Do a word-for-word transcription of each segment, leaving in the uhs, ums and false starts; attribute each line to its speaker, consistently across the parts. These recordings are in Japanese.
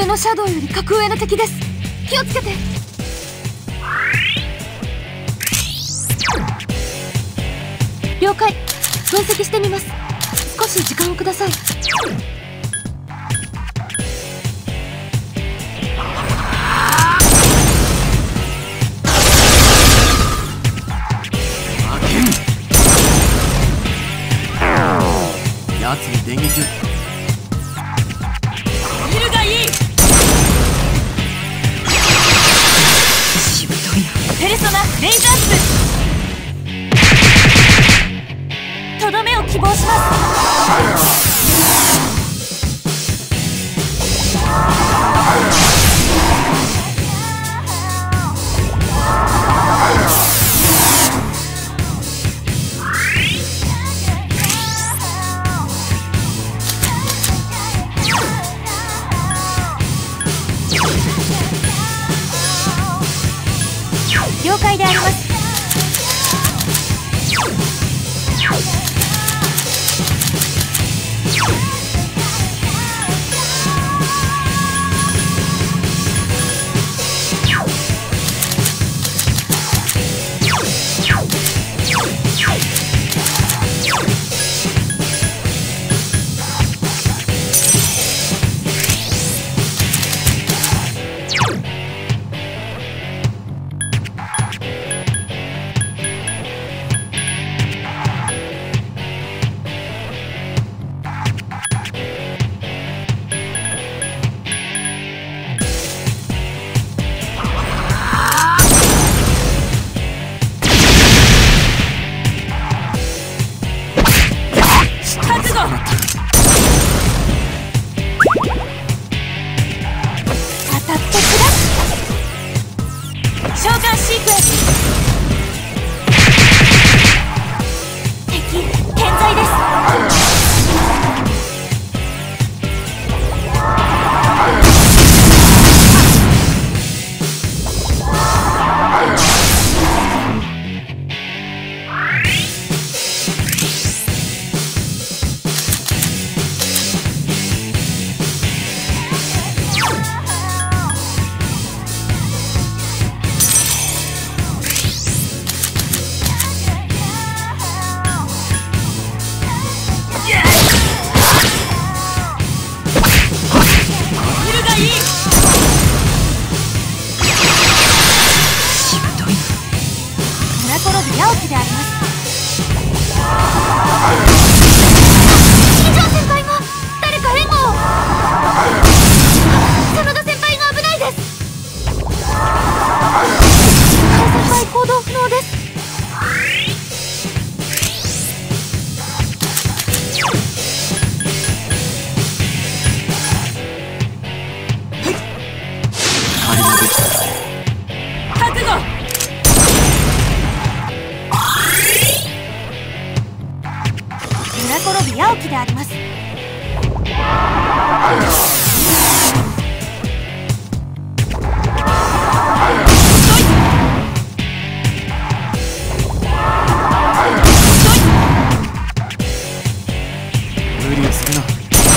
Speaker 1: のシャドウより格上の敵です。気をつけて。了解。分析してみます。少し時間をください。
Speaker 2: やつに電撃。
Speaker 1: 見るがいい。しぶといな。ペルソナレイズアップ。とどめを希望します。了解であります。召喚シークエンス。敵健在です。八起きであります。金城先輩が誰か援護を。真田先輩が危ないです。先輩行動不能です。覚悟。村転び八起きであります。
Speaker 2: 無理をするな。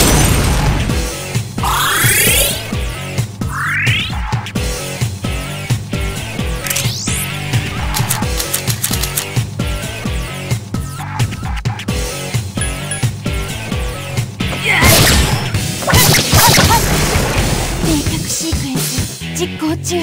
Speaker 2: 冷却シークエンス実行中。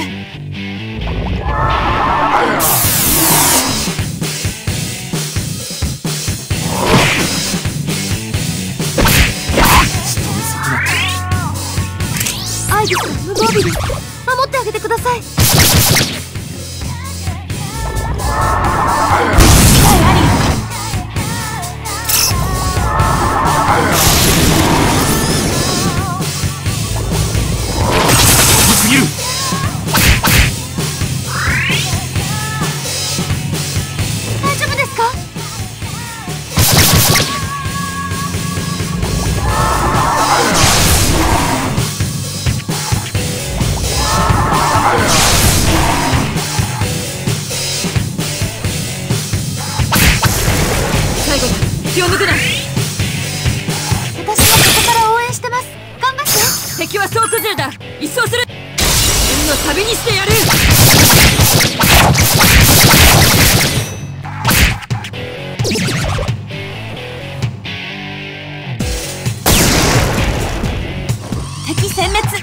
Speaker 2: アイビスの無防備です。守ってあげてください。大丈夫ですか？最後だ。気を抜くな。私もここから応援してます。頑張って。敵
Speaker 1: 敵は総崩れだ。一掃する。運の旅にしてやる。敵殲滅。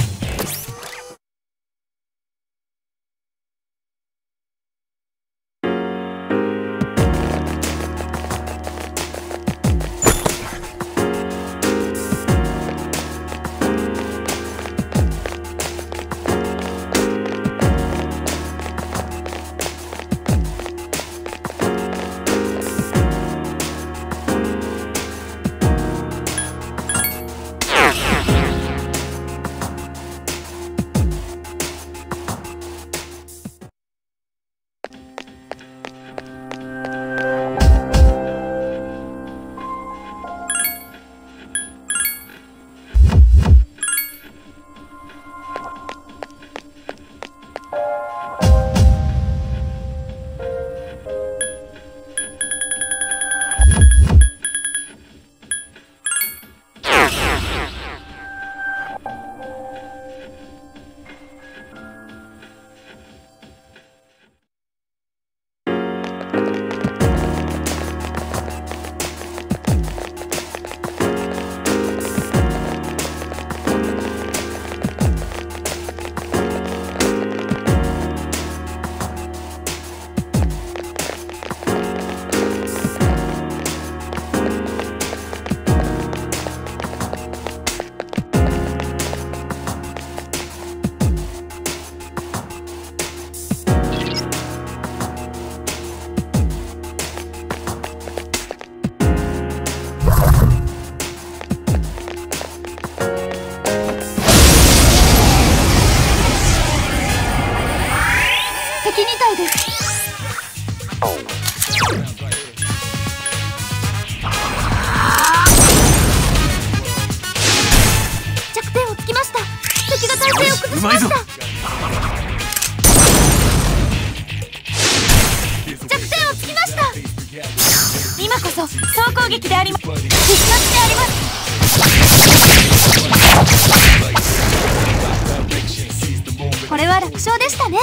Speaker 1: 敵に体です。弱点をつきました。敵が体勢を崩しました。弱点をつきました。今こそ総攻撃であります。必殺であります。これは楽勝でしたね。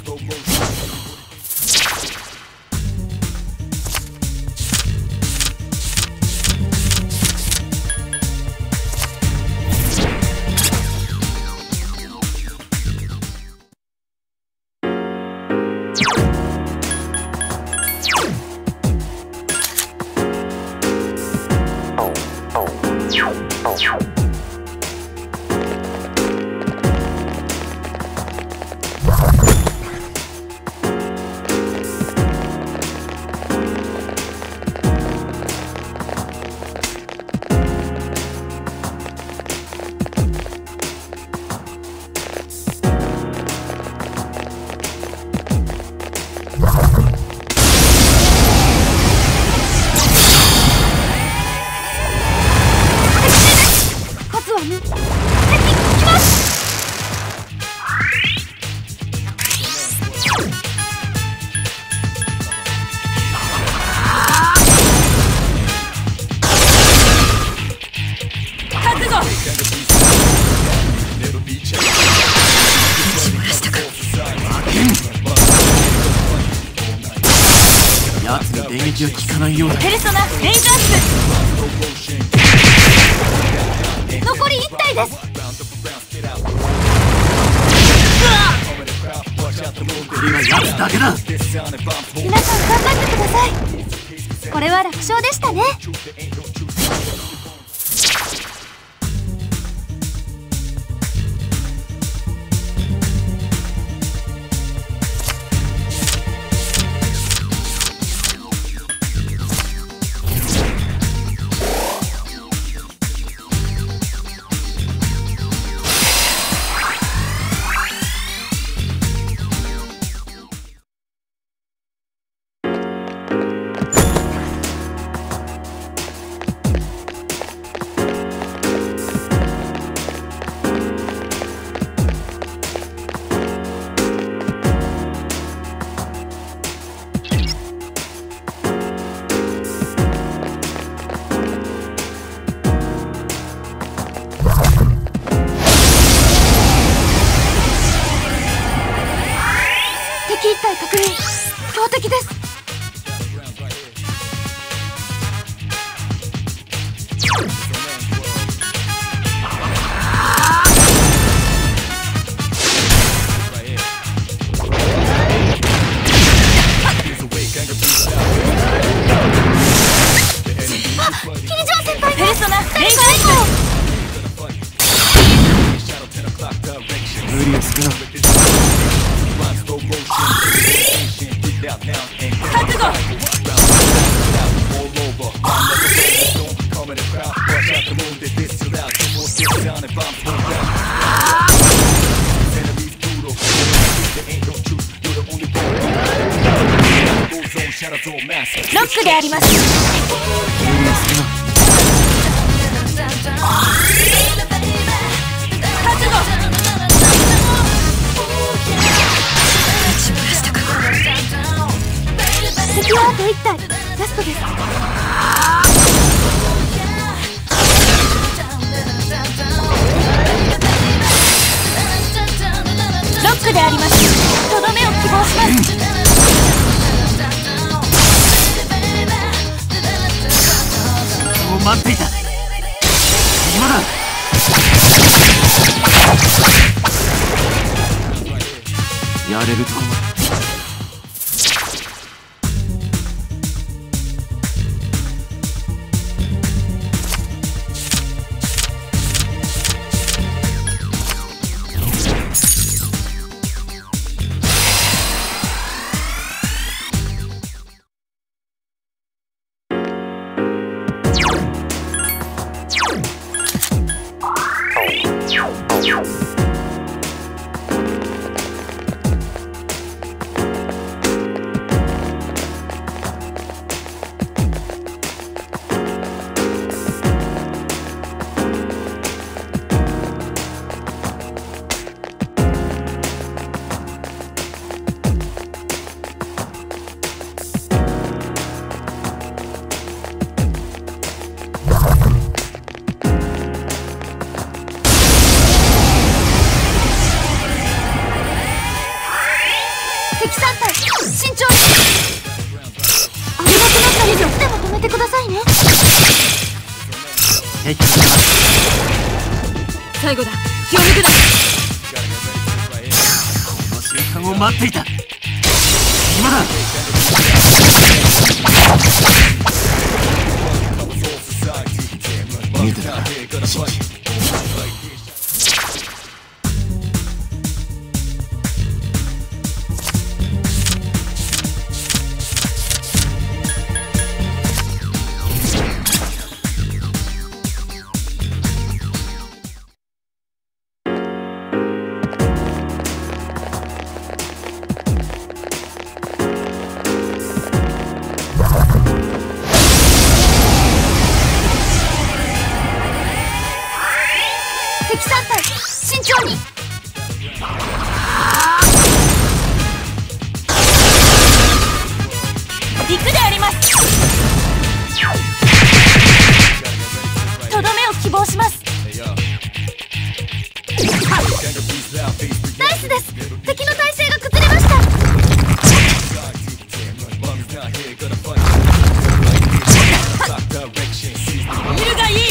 Speaker 3: 奴に電撃は効かないようだ。
Speaker 1: ペルソナレイズアップ。残りいち体です。
Speaker 3: これは奴だけだ。
Speaker 1: 皆さん頑張ってください。これは楽勝でしたね。 覚悟。ロックであります。覚悟。敵はあといち体、ラストです。ロックであります。とどめを希望します。
Speaker 3: 待っていた。今だ。やれるところ。敵さん体、慎重に。危なくなった以上でも止めてくださいね。最後だ、気を抜くな。 この瞬間を待っていた。今だ。見てたか、シンジ。
Speaker 1: 敵さん体、慎重に。陸であります。とどめを希望します。ナイスです。敵の体勢が崩れました。見るがいい。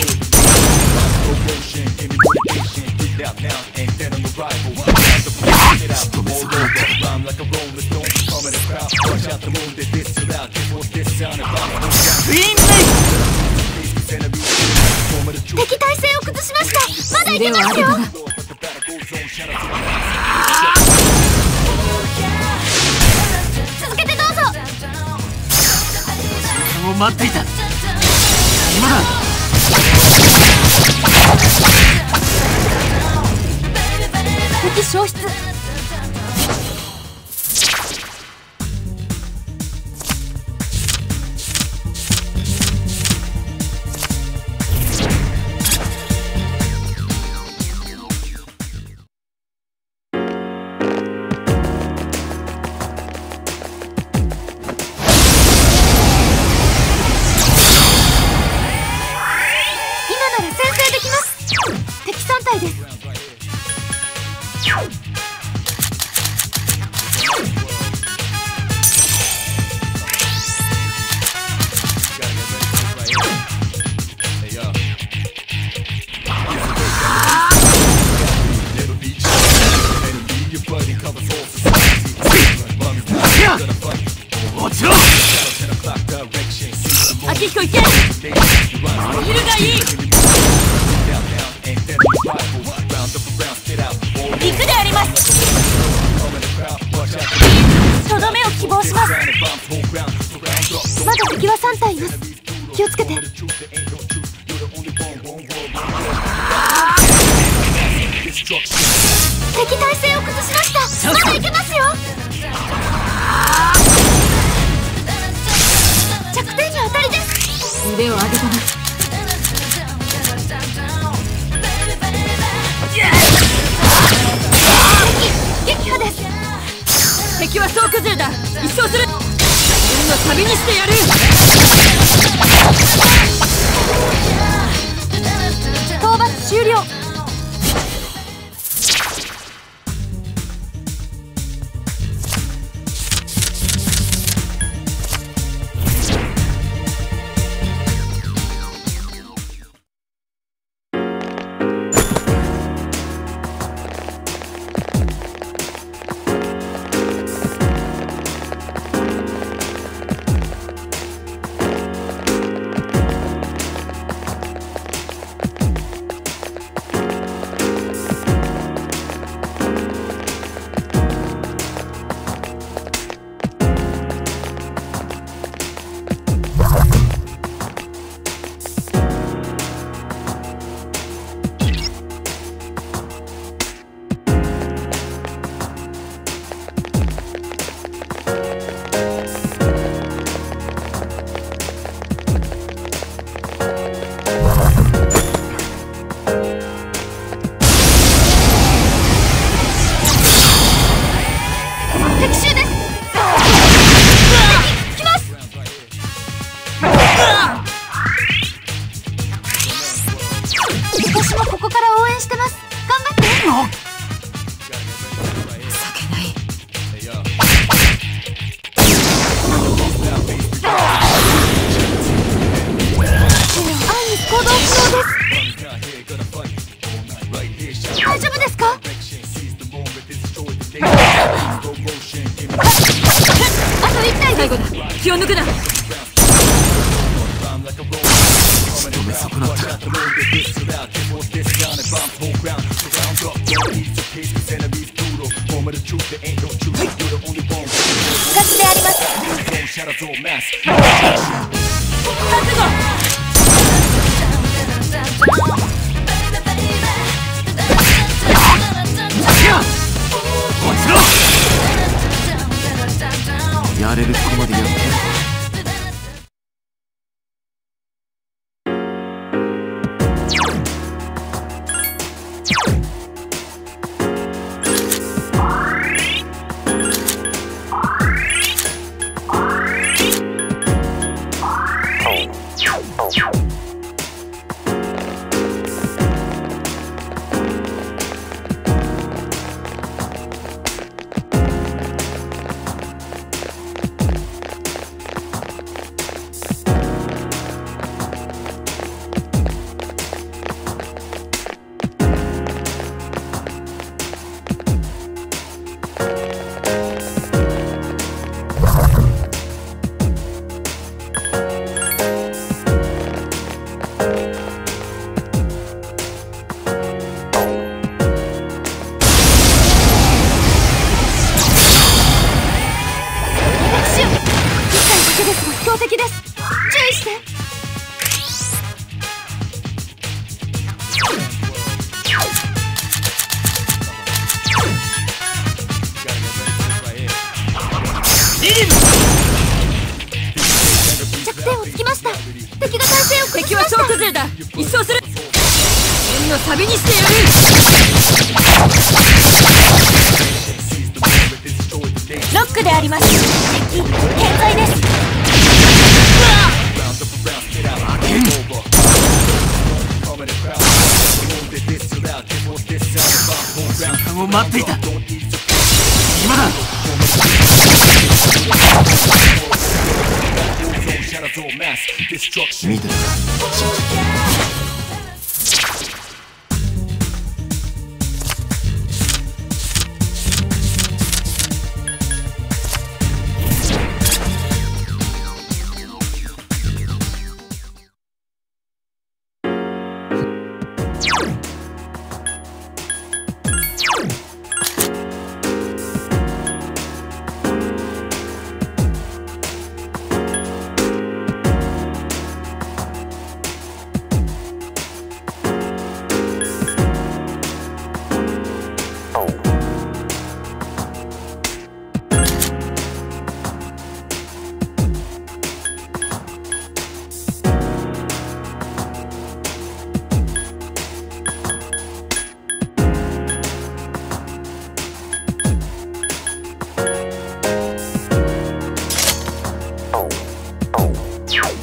Speaker 1: 敵体勢を崩しました。まだいけますよ。続けてどうぞ。
Speaker 3: 時間を待っていた。今だ。
Speaker 1: 敵消失。秋彦行け。見るがいい。陸であります。ととどめを希望します。
Speaker 2: まだ敵はさん体います。気をつけて。敵体勢を崩しました。まだいけますよ。弱点に当たりです。
Speaker 3: 腕を上げたな。
Speaker 2: 撃破です。
Speaker 3: 敵は総崩れだ。一掃する。運の旅にしてやる。
Speaker 2: 討伐終了。私もここから応援してます。頑張って。
Speaker 3: 避けない。
Speaker 2: アンニス行動不能です。大丈夫ですか？あといち体。
Speaker 3: 最後だ。気を抜くな。
Speaker 4: 止め損なった。
Speaker 1: ガチであります。覚悟。
Speaker 4: やれるとこまでやって。
Speaker 2: 標的です。注意して。弱点をつきました。敵が体勢を崩し
Speaker 3: 敵は
Speaker 2: ました。
Speaker 3: 総崩れだ。一掃する。縁の旅にしてやる。
Speaker 1: ロックであります。敵健在です。
Speaker 4: 時間を待っていた。今だ。見てたか。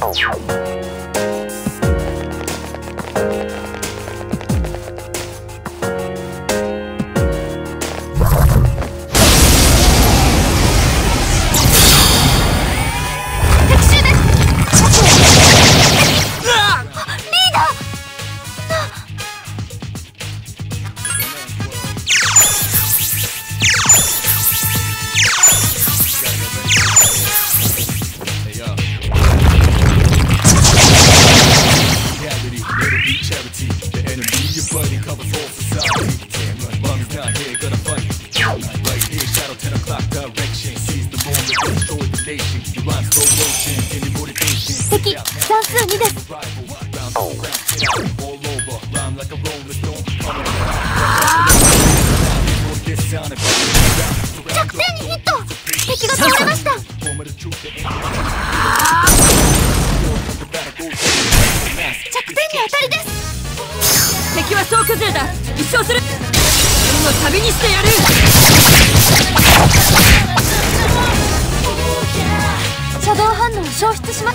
Speaker 2: 敵算数にです。着点にヒット。敵が倒れました。着点に当たりです。
Speaker 1: 敵は総崩れだ。一勝する。運を旅にしてやる。
Speaker 2: シャドウ反応を消失します。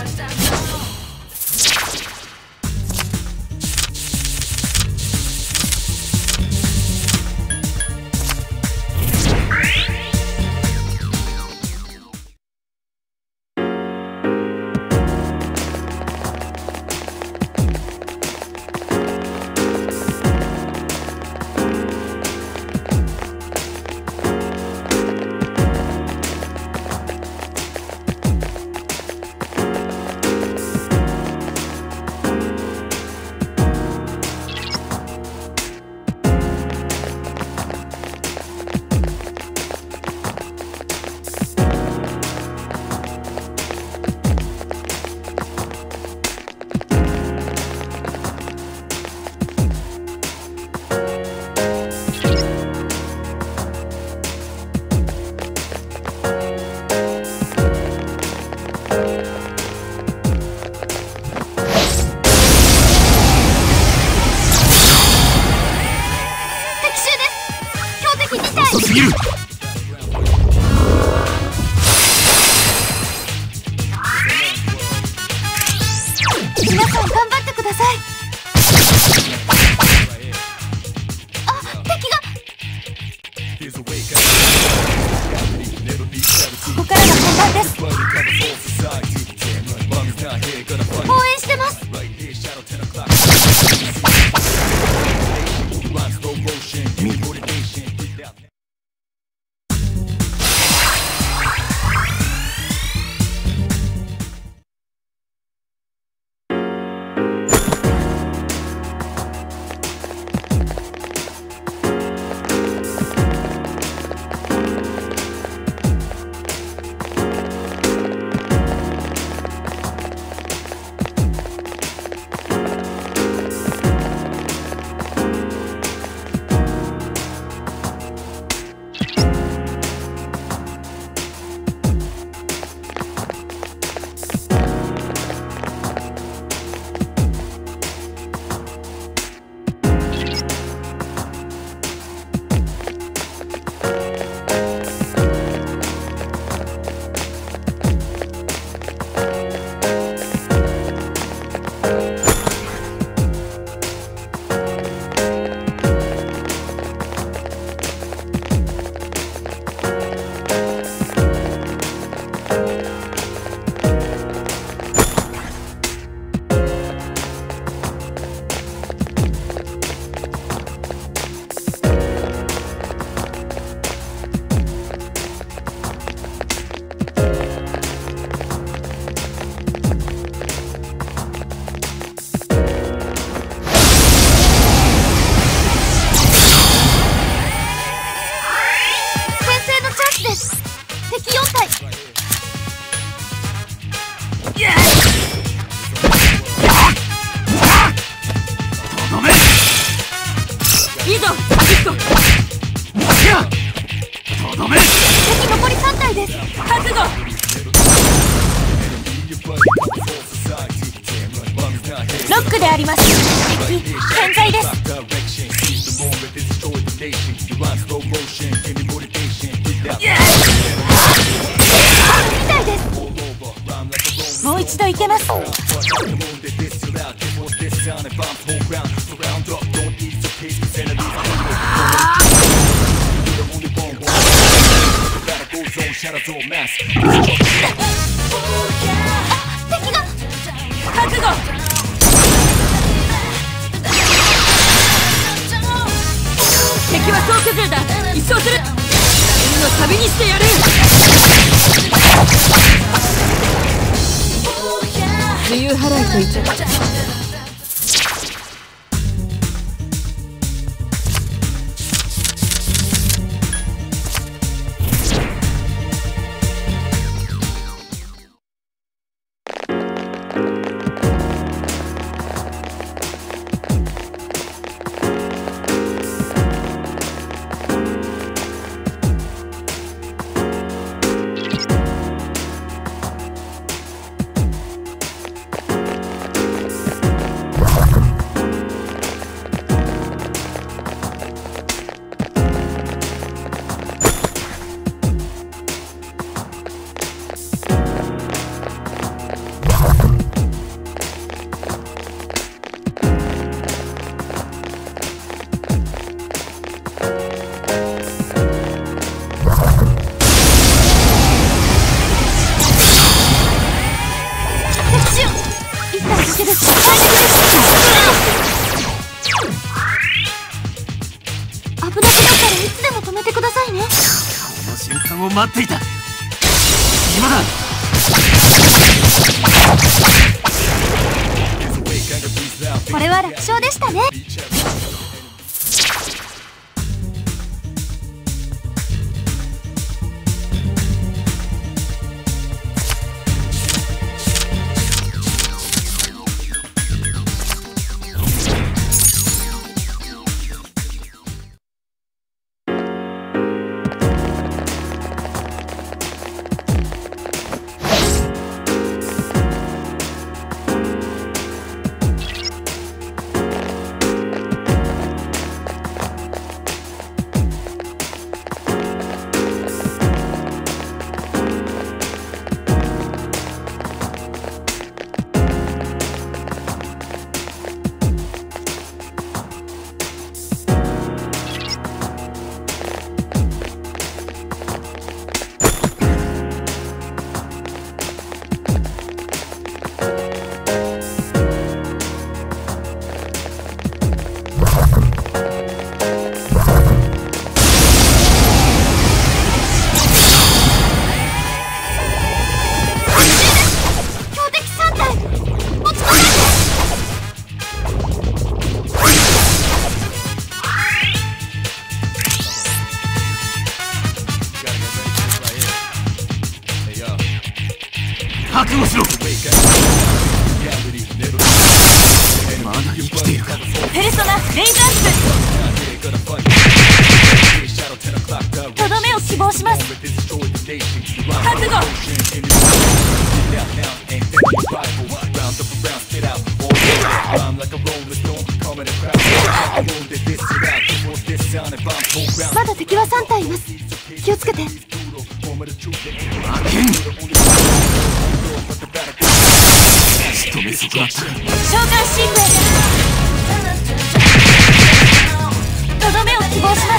Speaker 2: 皆さん頑張ってください。あ、敵が。ここからが本番です。応援してます。敵よん体。
Speaker 4: とどめ。
Speaker 1: いいぞヒット。
Speaker 4: とどめ。
Speaker 2: 敵残りさん体です。
Speaker 1: 覚悟。ロックであります。敵健在です。もう一一度行けます。
Speaker 3: 敵が
Speaker 1: 覚悟。敵は総崩れだ。一掃する。運の旅にしてやる。自由払いと言ってた。
Speaker 4: 待っていた。今だ。
Speaker 3: これは楽勝でしたね。
Speaker 4: 覚悟しろ。まだ生きているか。
Speaker 1: ペルソナレイズアップ。とどめを希望します。覚悟。
Speaker 3: まだ敵はさん体います。気をつけて。
Speaker 4: 負けん。仕留め損なった。
Speaker 1: 召喚シークエンス。とどめを希望します。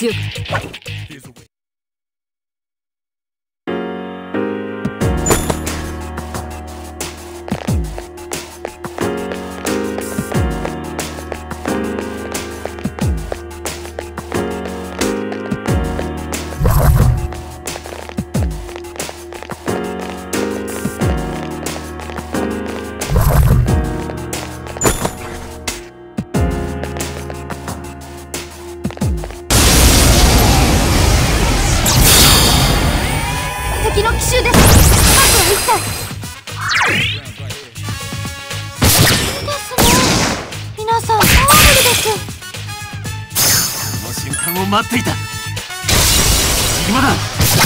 Speaker 1: 強く。
Speaker 2: 敵の奇襲です。あと一体ですね。皆さんパワフルです。
Speaker 4: この瞬間を待っていた。今だ。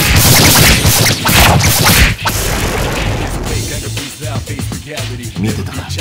Speaker 4: 見てたな。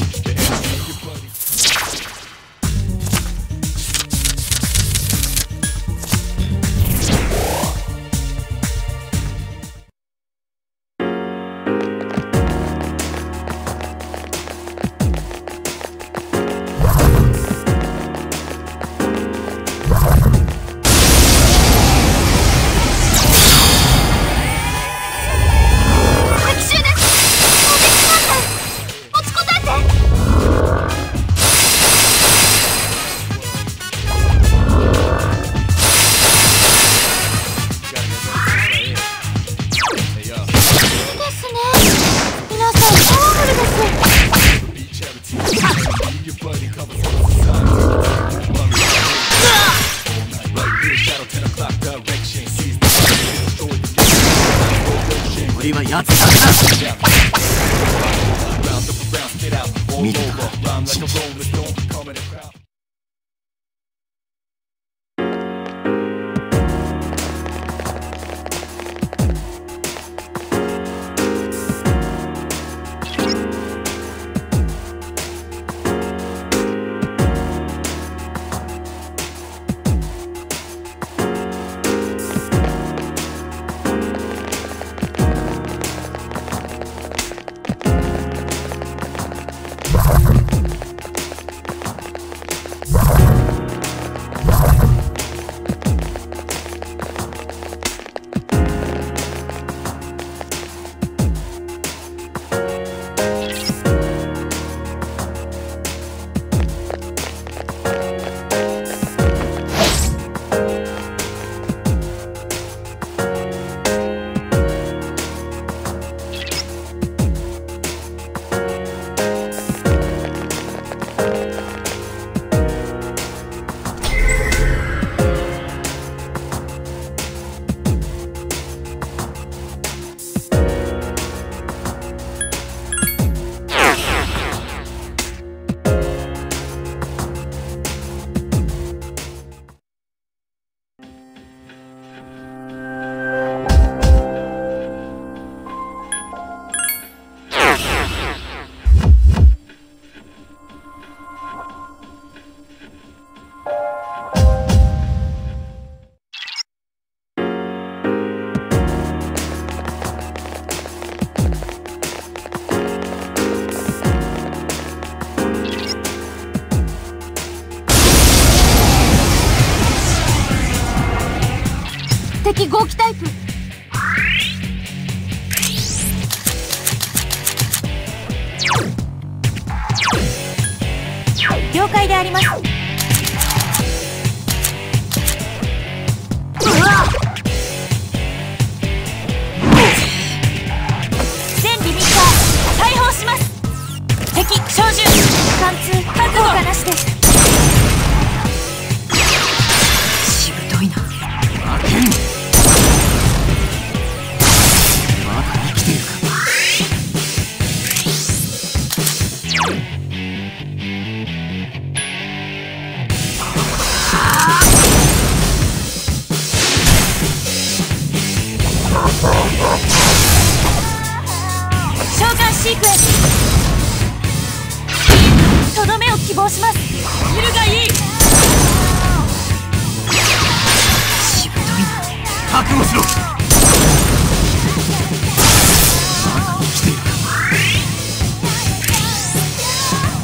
Speaker 4: 俺はやつだけだ。見てたか、シンジ。
Speaker 2: 敵合気タイプ。
Speaker 1: 了解であります。全リミッター解放します。敵小銃貫通効果なしです。しぶといな。
Speaker 4: 負けん。まだ生きているか。
Speaker 1: 召喚シークエンス。とどめを希望します。揺るがいい。しぶといな。
Speaker 4: 覚悟しろ。まだ生きているか。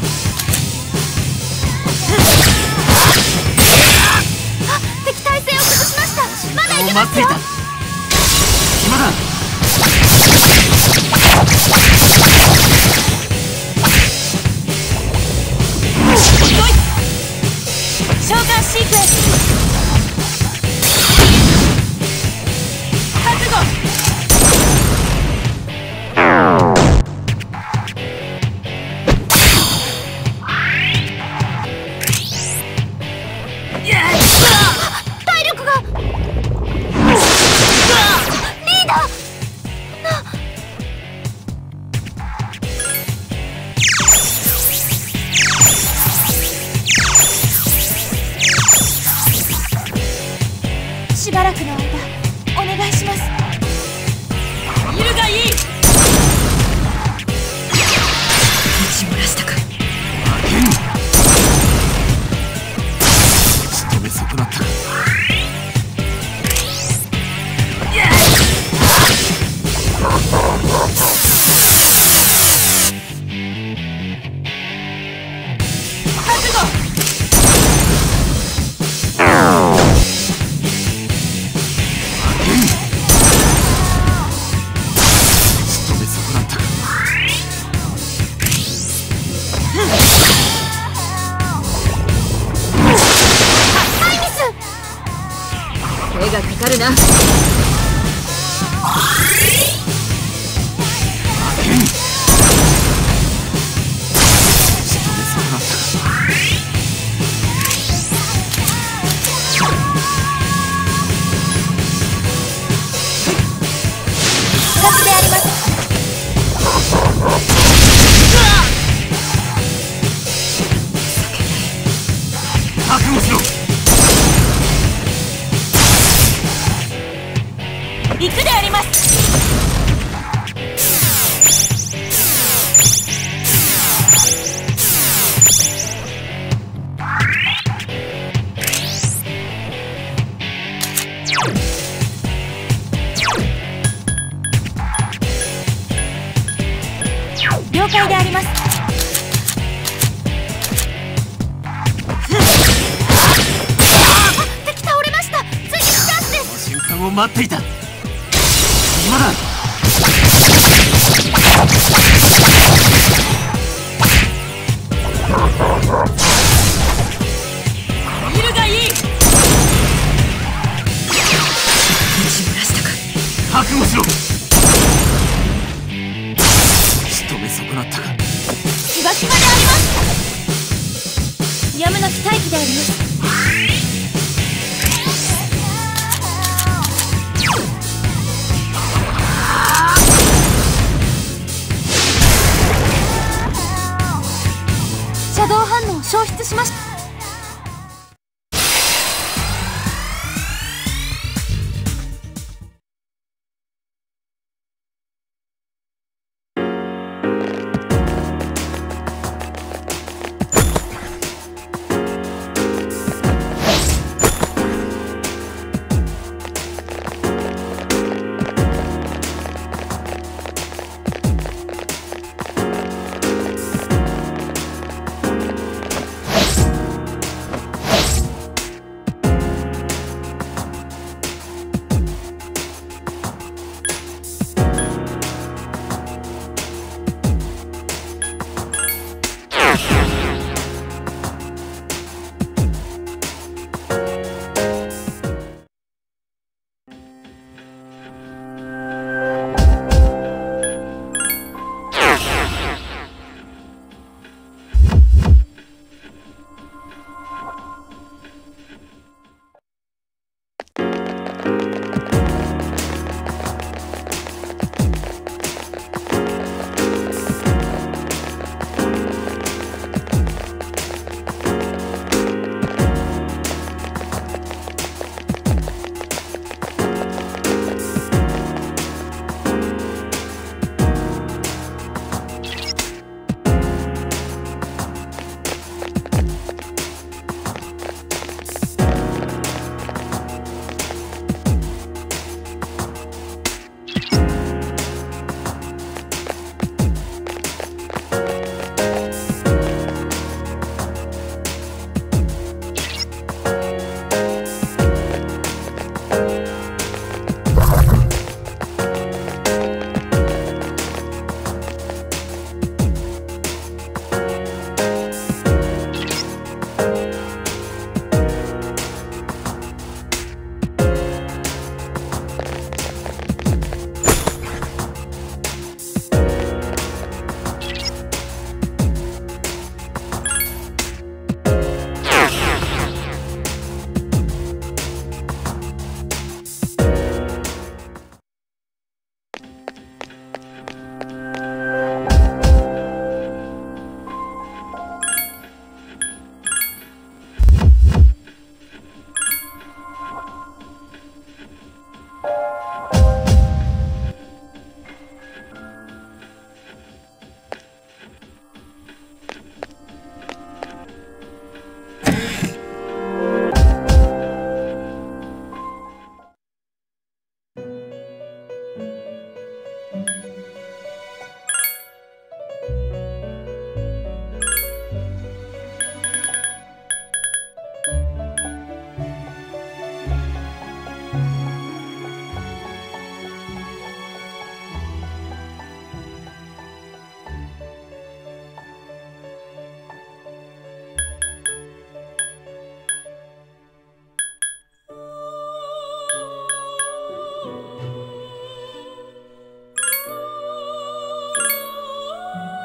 Speaker 2: 敵体勢を崩
Speaker 4: を待っていた。今だ。
Speaker 1: 召喚シークエンス。覚悟。
Speaker 2: 体力が。リーダーな。
Speaker 1: しばらくの間お願いします。いるがいい。
Speaker 3: 打ち漏らしたか。
Speaker 4: 仕留め損なったか。
Speaker 1: 覚悟。
Speaker 3: 手がかかるな。
Speaker 1: 形であります。
Speaker 4: 覚悟しろ。
Speaker 1: 行くであります。了解であります。
Speaker 2: 敵倒れました。追撃チャンスです。
Speaker 4: 瞬間を待っていた。今だ。
Speaker 1: いるがいい。
Speaker 3: 打ち漏らしたか。
Speaker 4: 覚悟しろ。仕留め損なったか。
Speaker 1: 気が気まであります。やむなき待機であります。
Speaker 2: シャドウ反応を消失しました。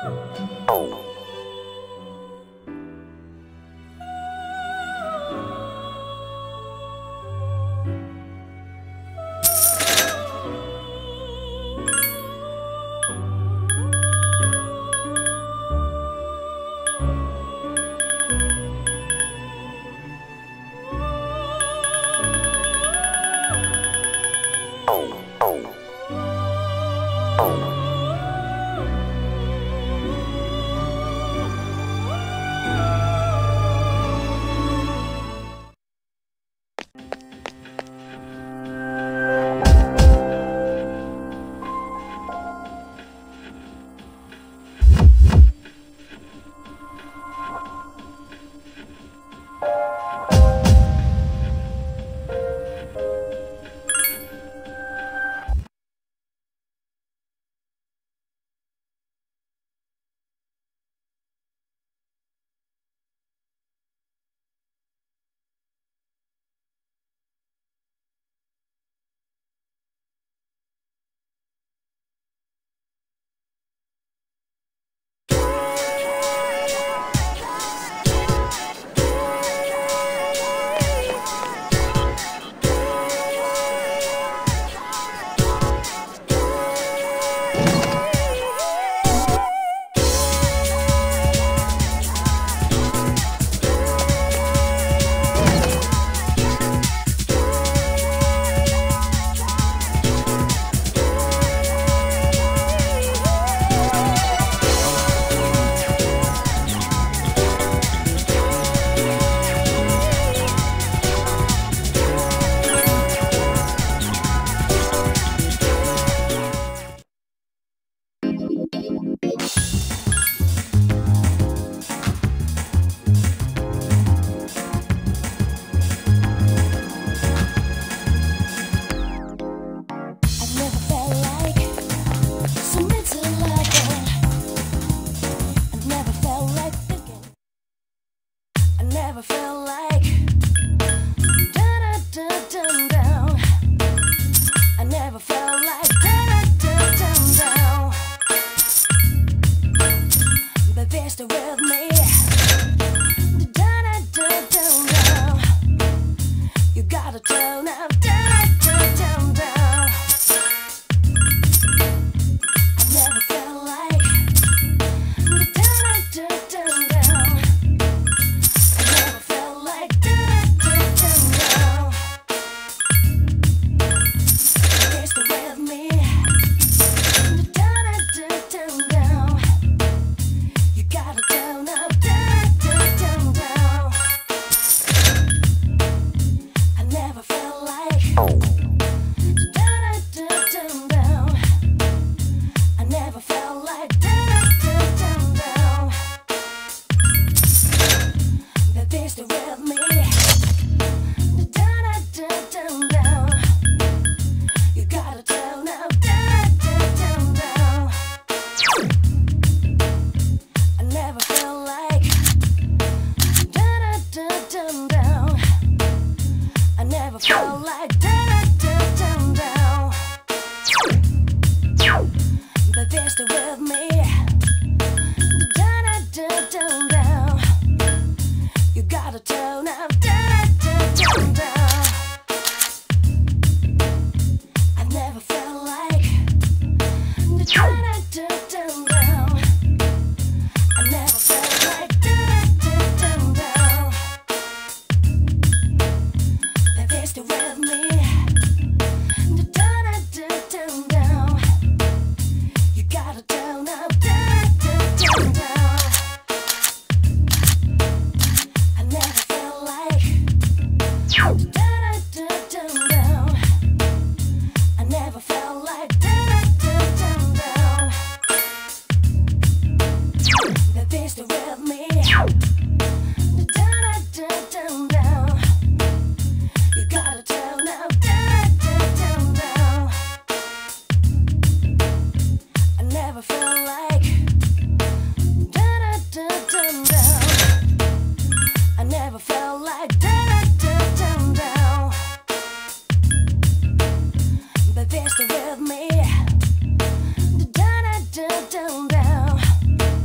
Speaker 3: With me, down, down, down, down.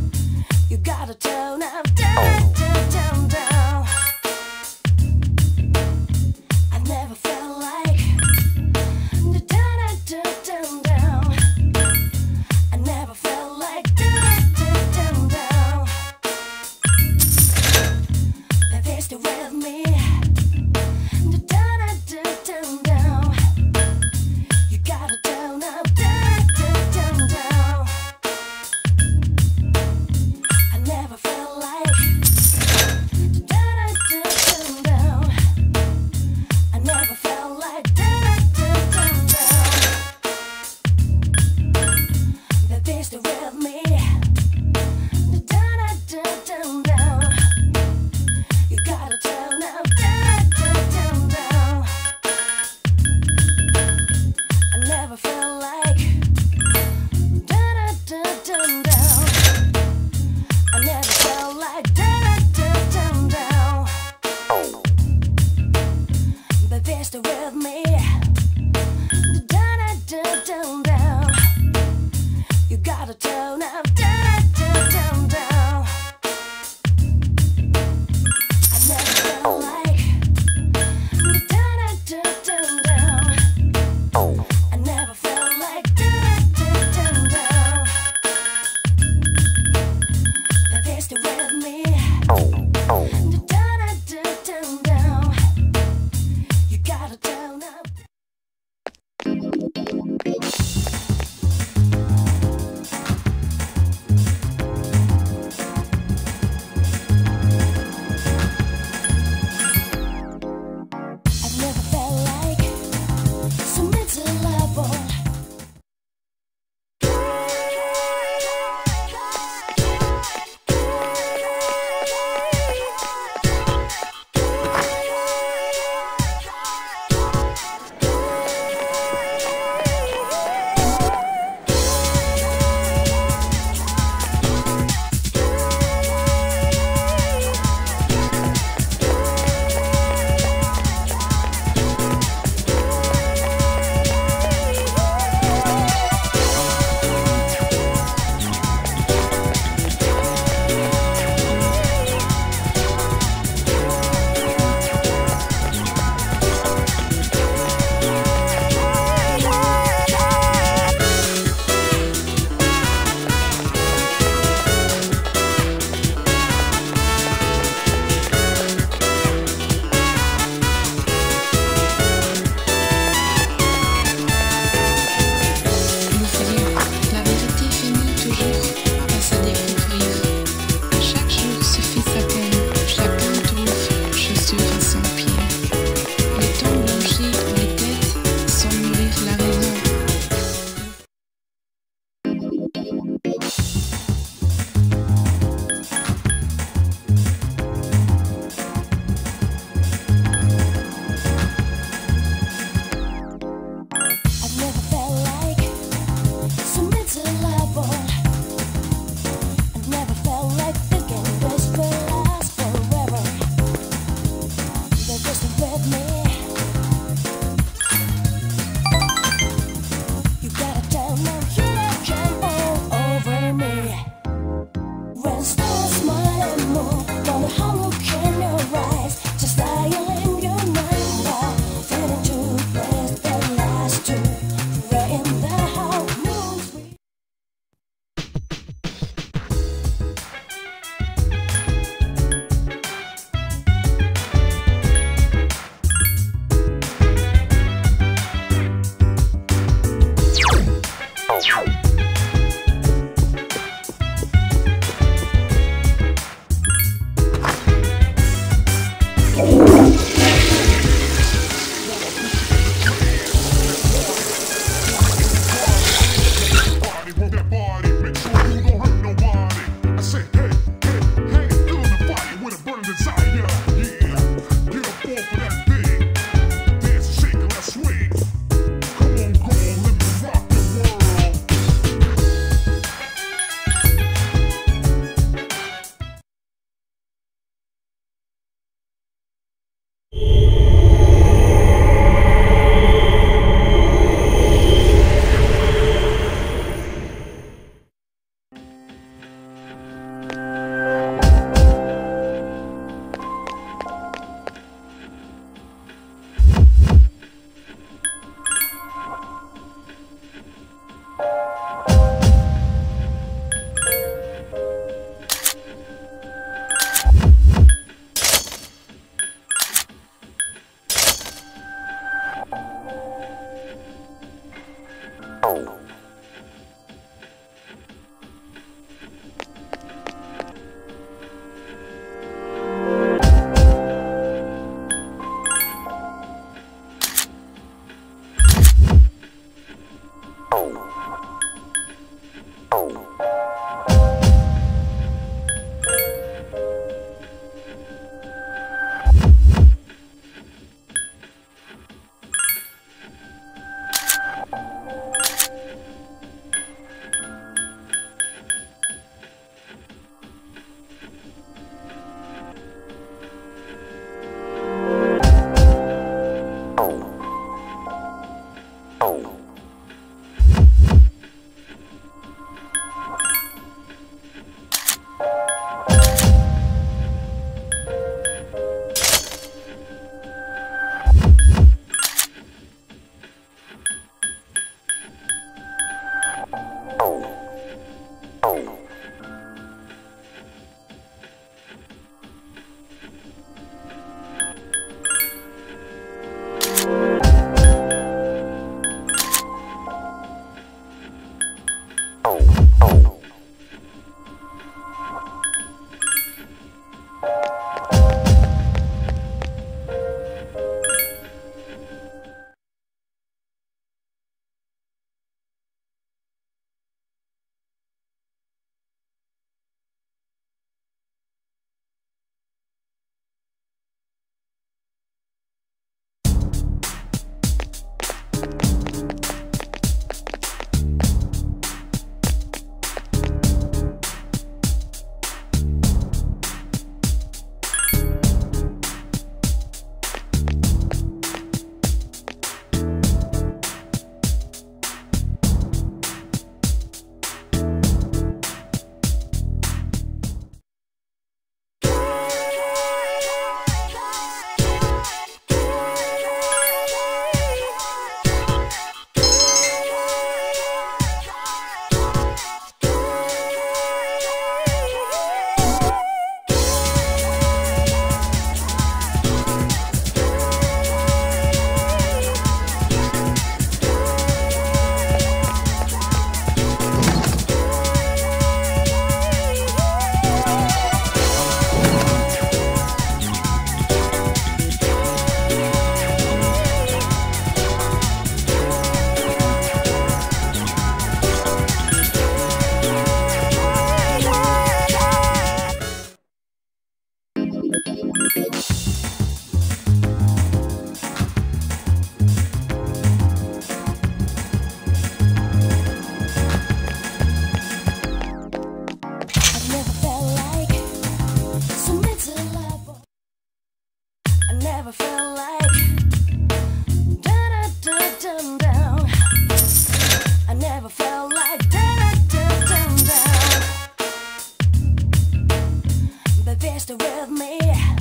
Speaker 3: stay with me.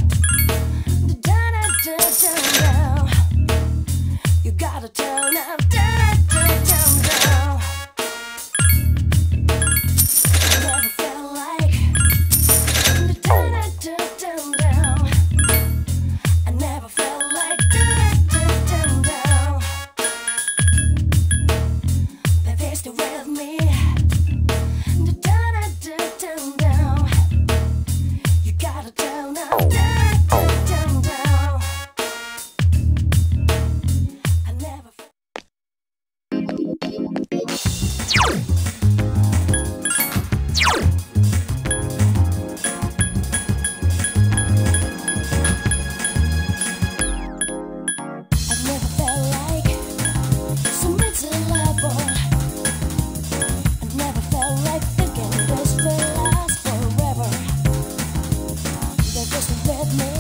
Speaker 3: Da-da-da-da-da-da. You gotta turn up. Da-da-da-da-da. I never felt like. Da-da-da-da-da. I never felt like. Da-da-da-da-da. Baby, stay with me. Da-da-da-da-da. You gotta turn up. Da-da-da-da-da. I never felt. I've never felt like so miserable. I've never felt like thinking this will last forever. They're just with me.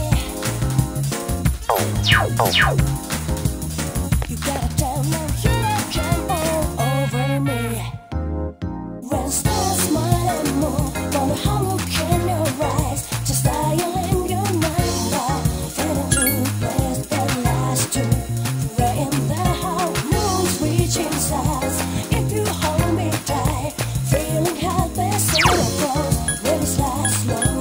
Speaker 3: You gotta tell them you can all over me. When stars smile and move, wanna have a look in your eyes, just dial in your number. Fading to place that last two. Right in the house, moon's reaching stars. If you hold me tight, feeling helpless, so close, when it's last long.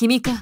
Speaker 1: 君か。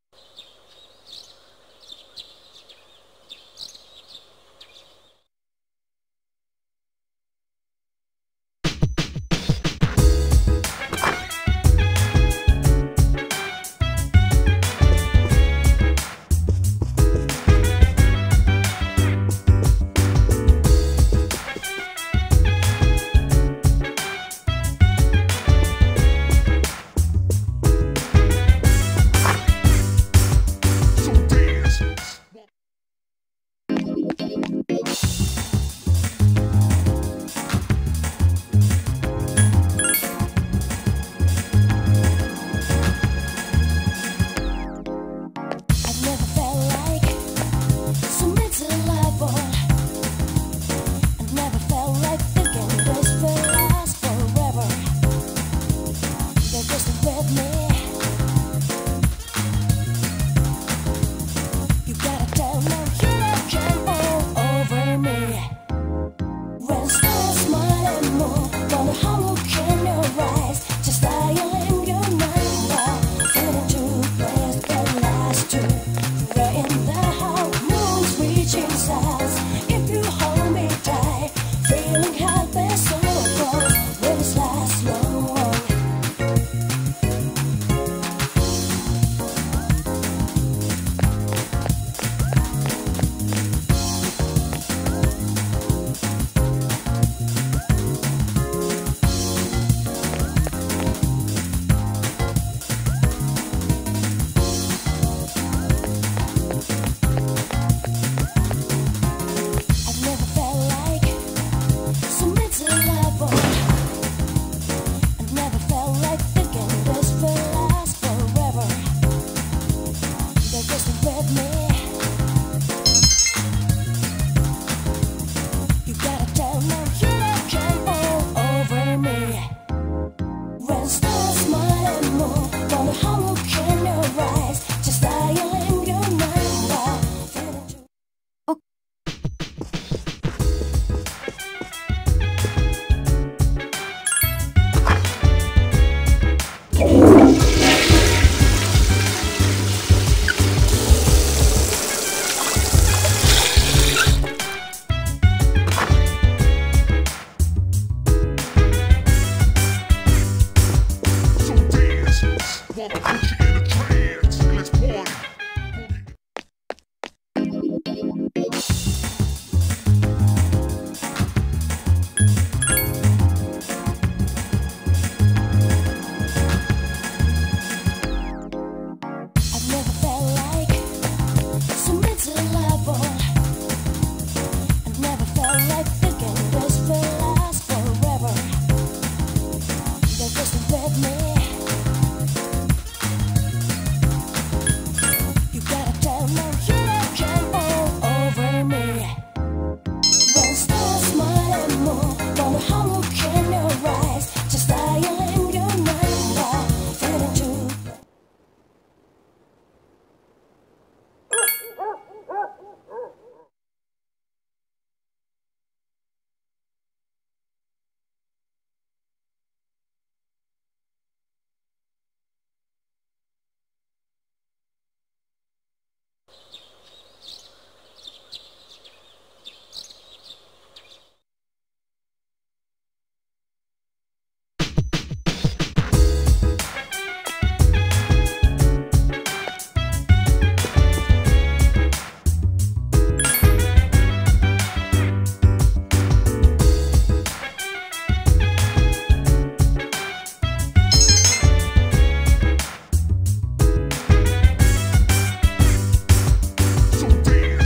Speaker 5: So dance.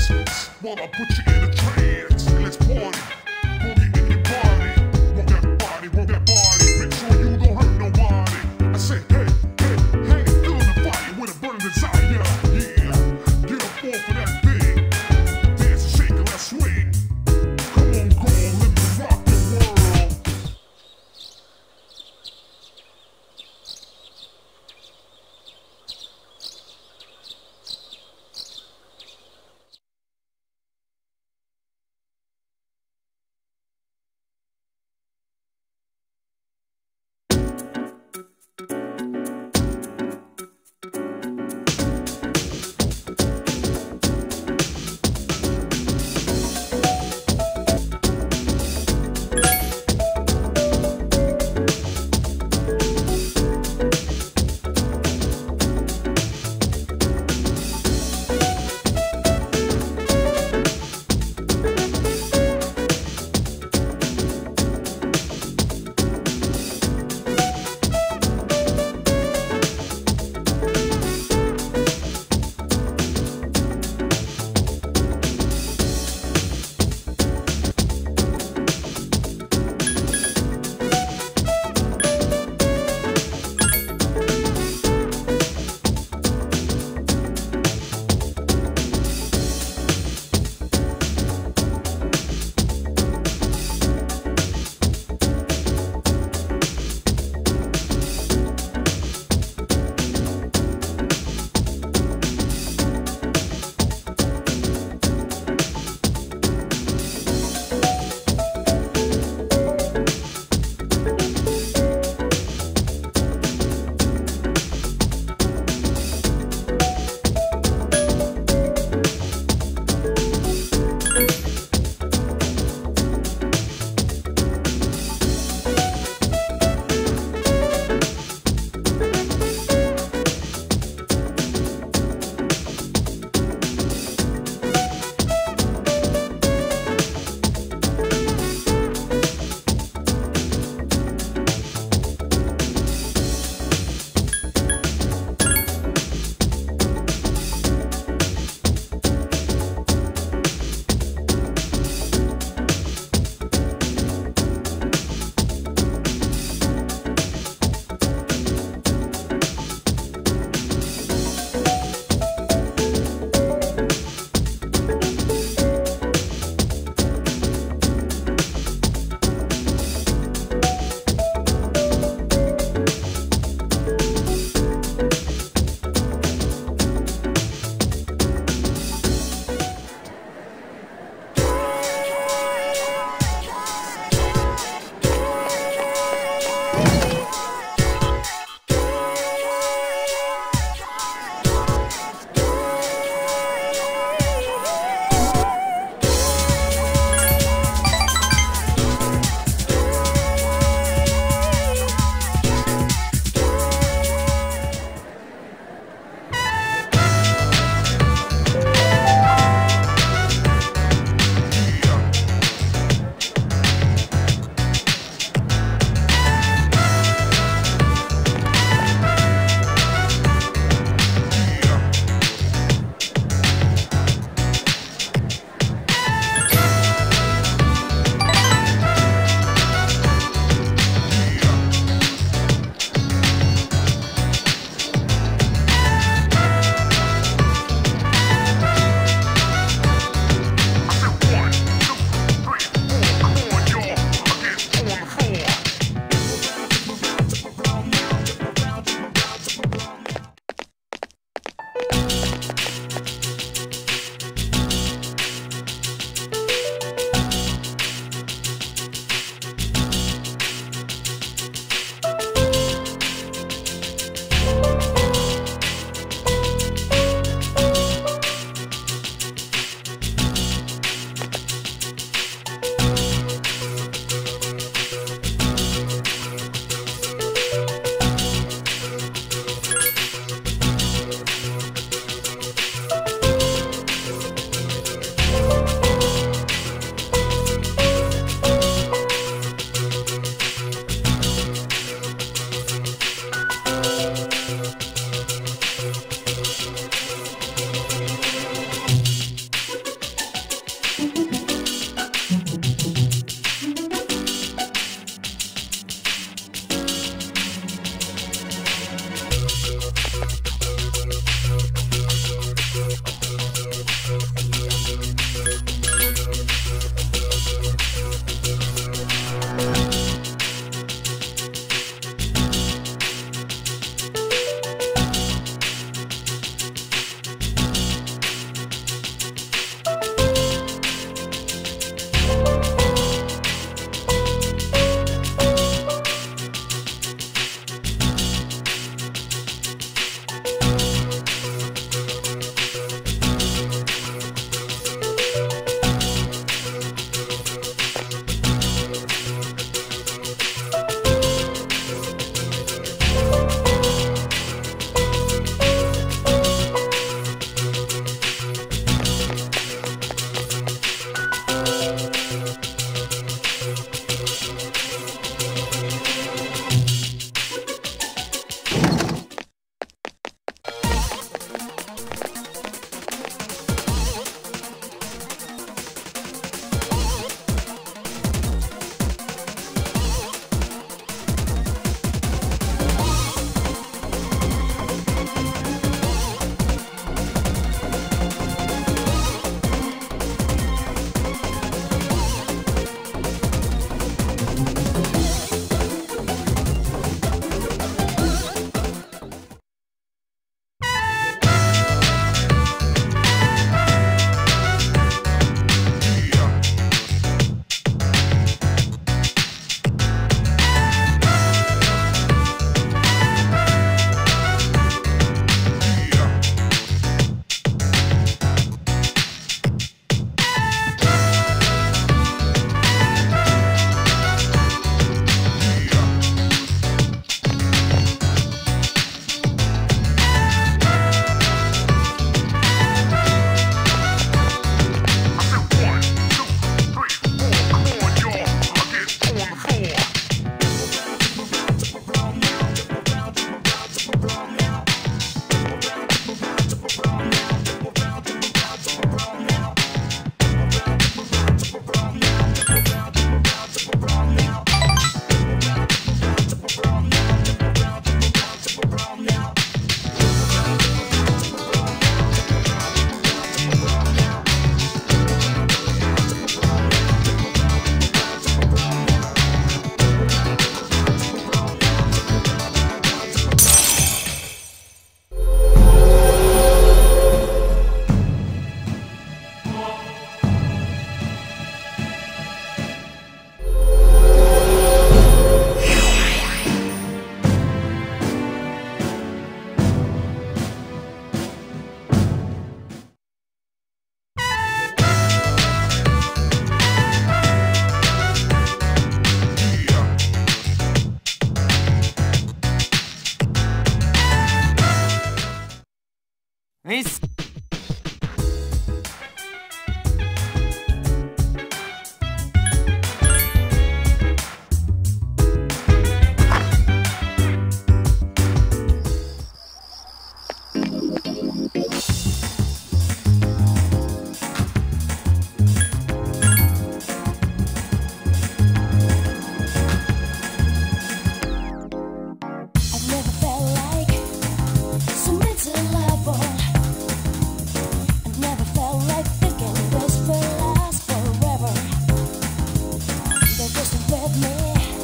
Speaker 3: with me.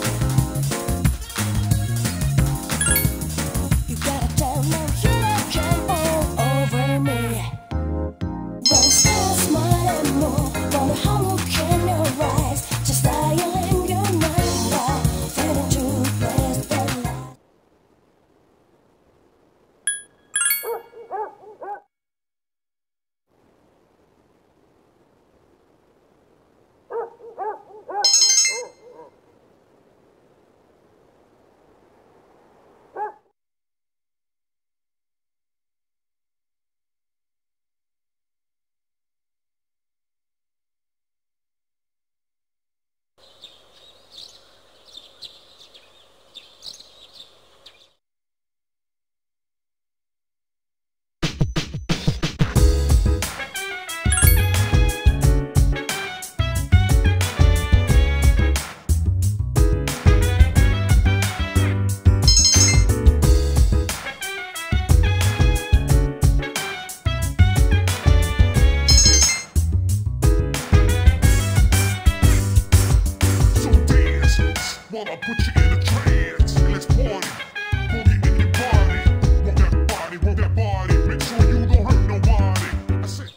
Speaker 3: You gotta tell them you don't jump all over me. When stars smile and move, gonna have a look in your eyes, just dialing your mind out, fading to place the light.
Speaker 5: Wanna put you in a trance and let's party. Boogie in your body. Work that body, work that body. Make sure you don't hurt nobody. I said.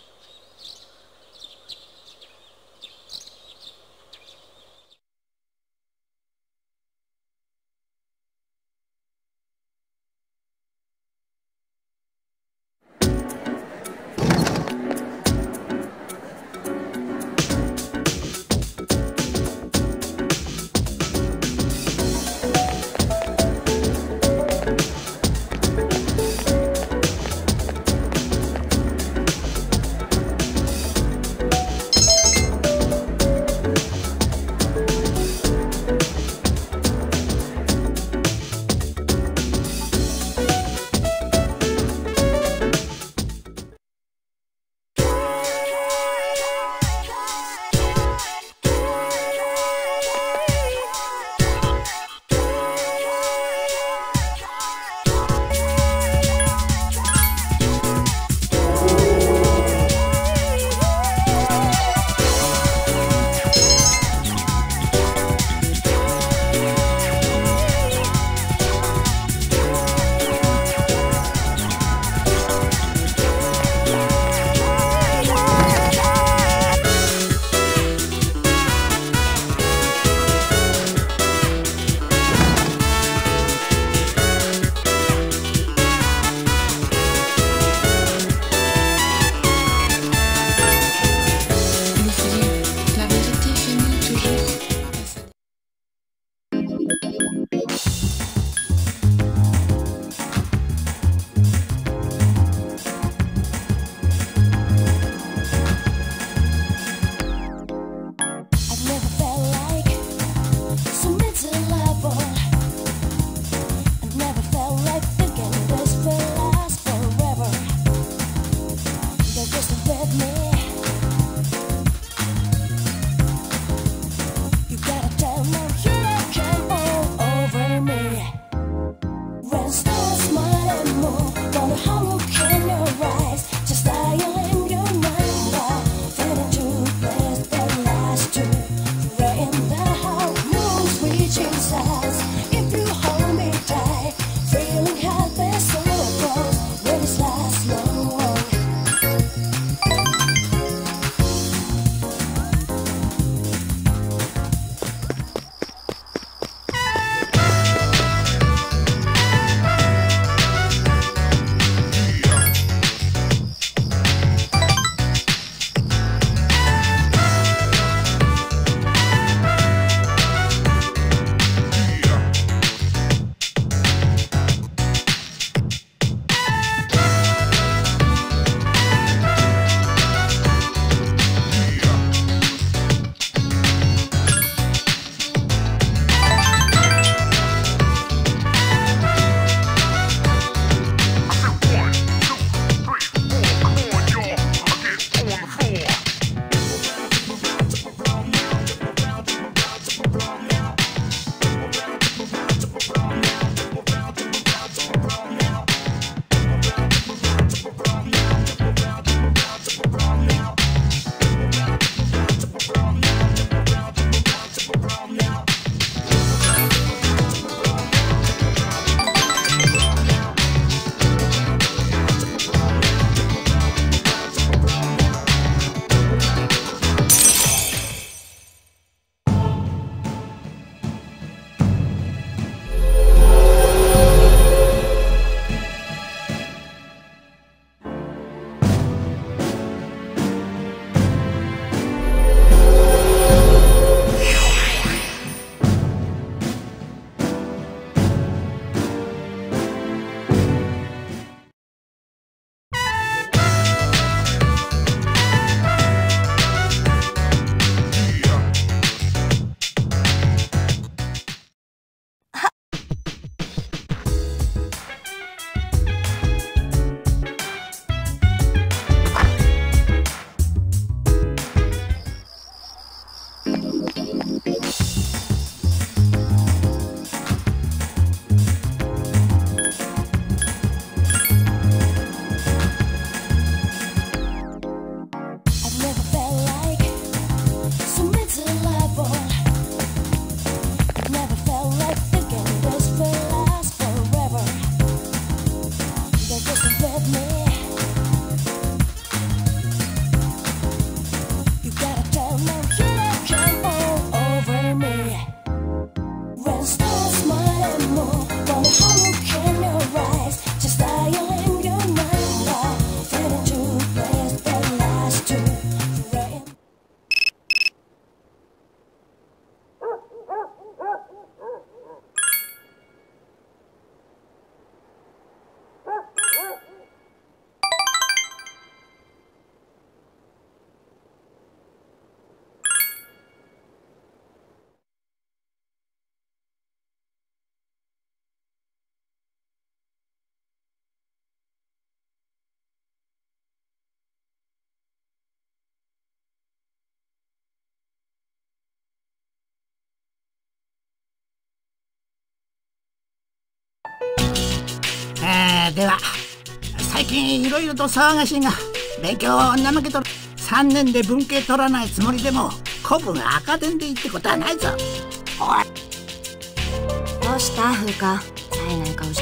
Speaker 6: では最近いろいろと騒がしいが勉強を怠けとる。さんねんで文系取らないつもりでも古文赤点でいいってことはないぞ。おい、
Speaker 2: どうした風花、冴えない顔して。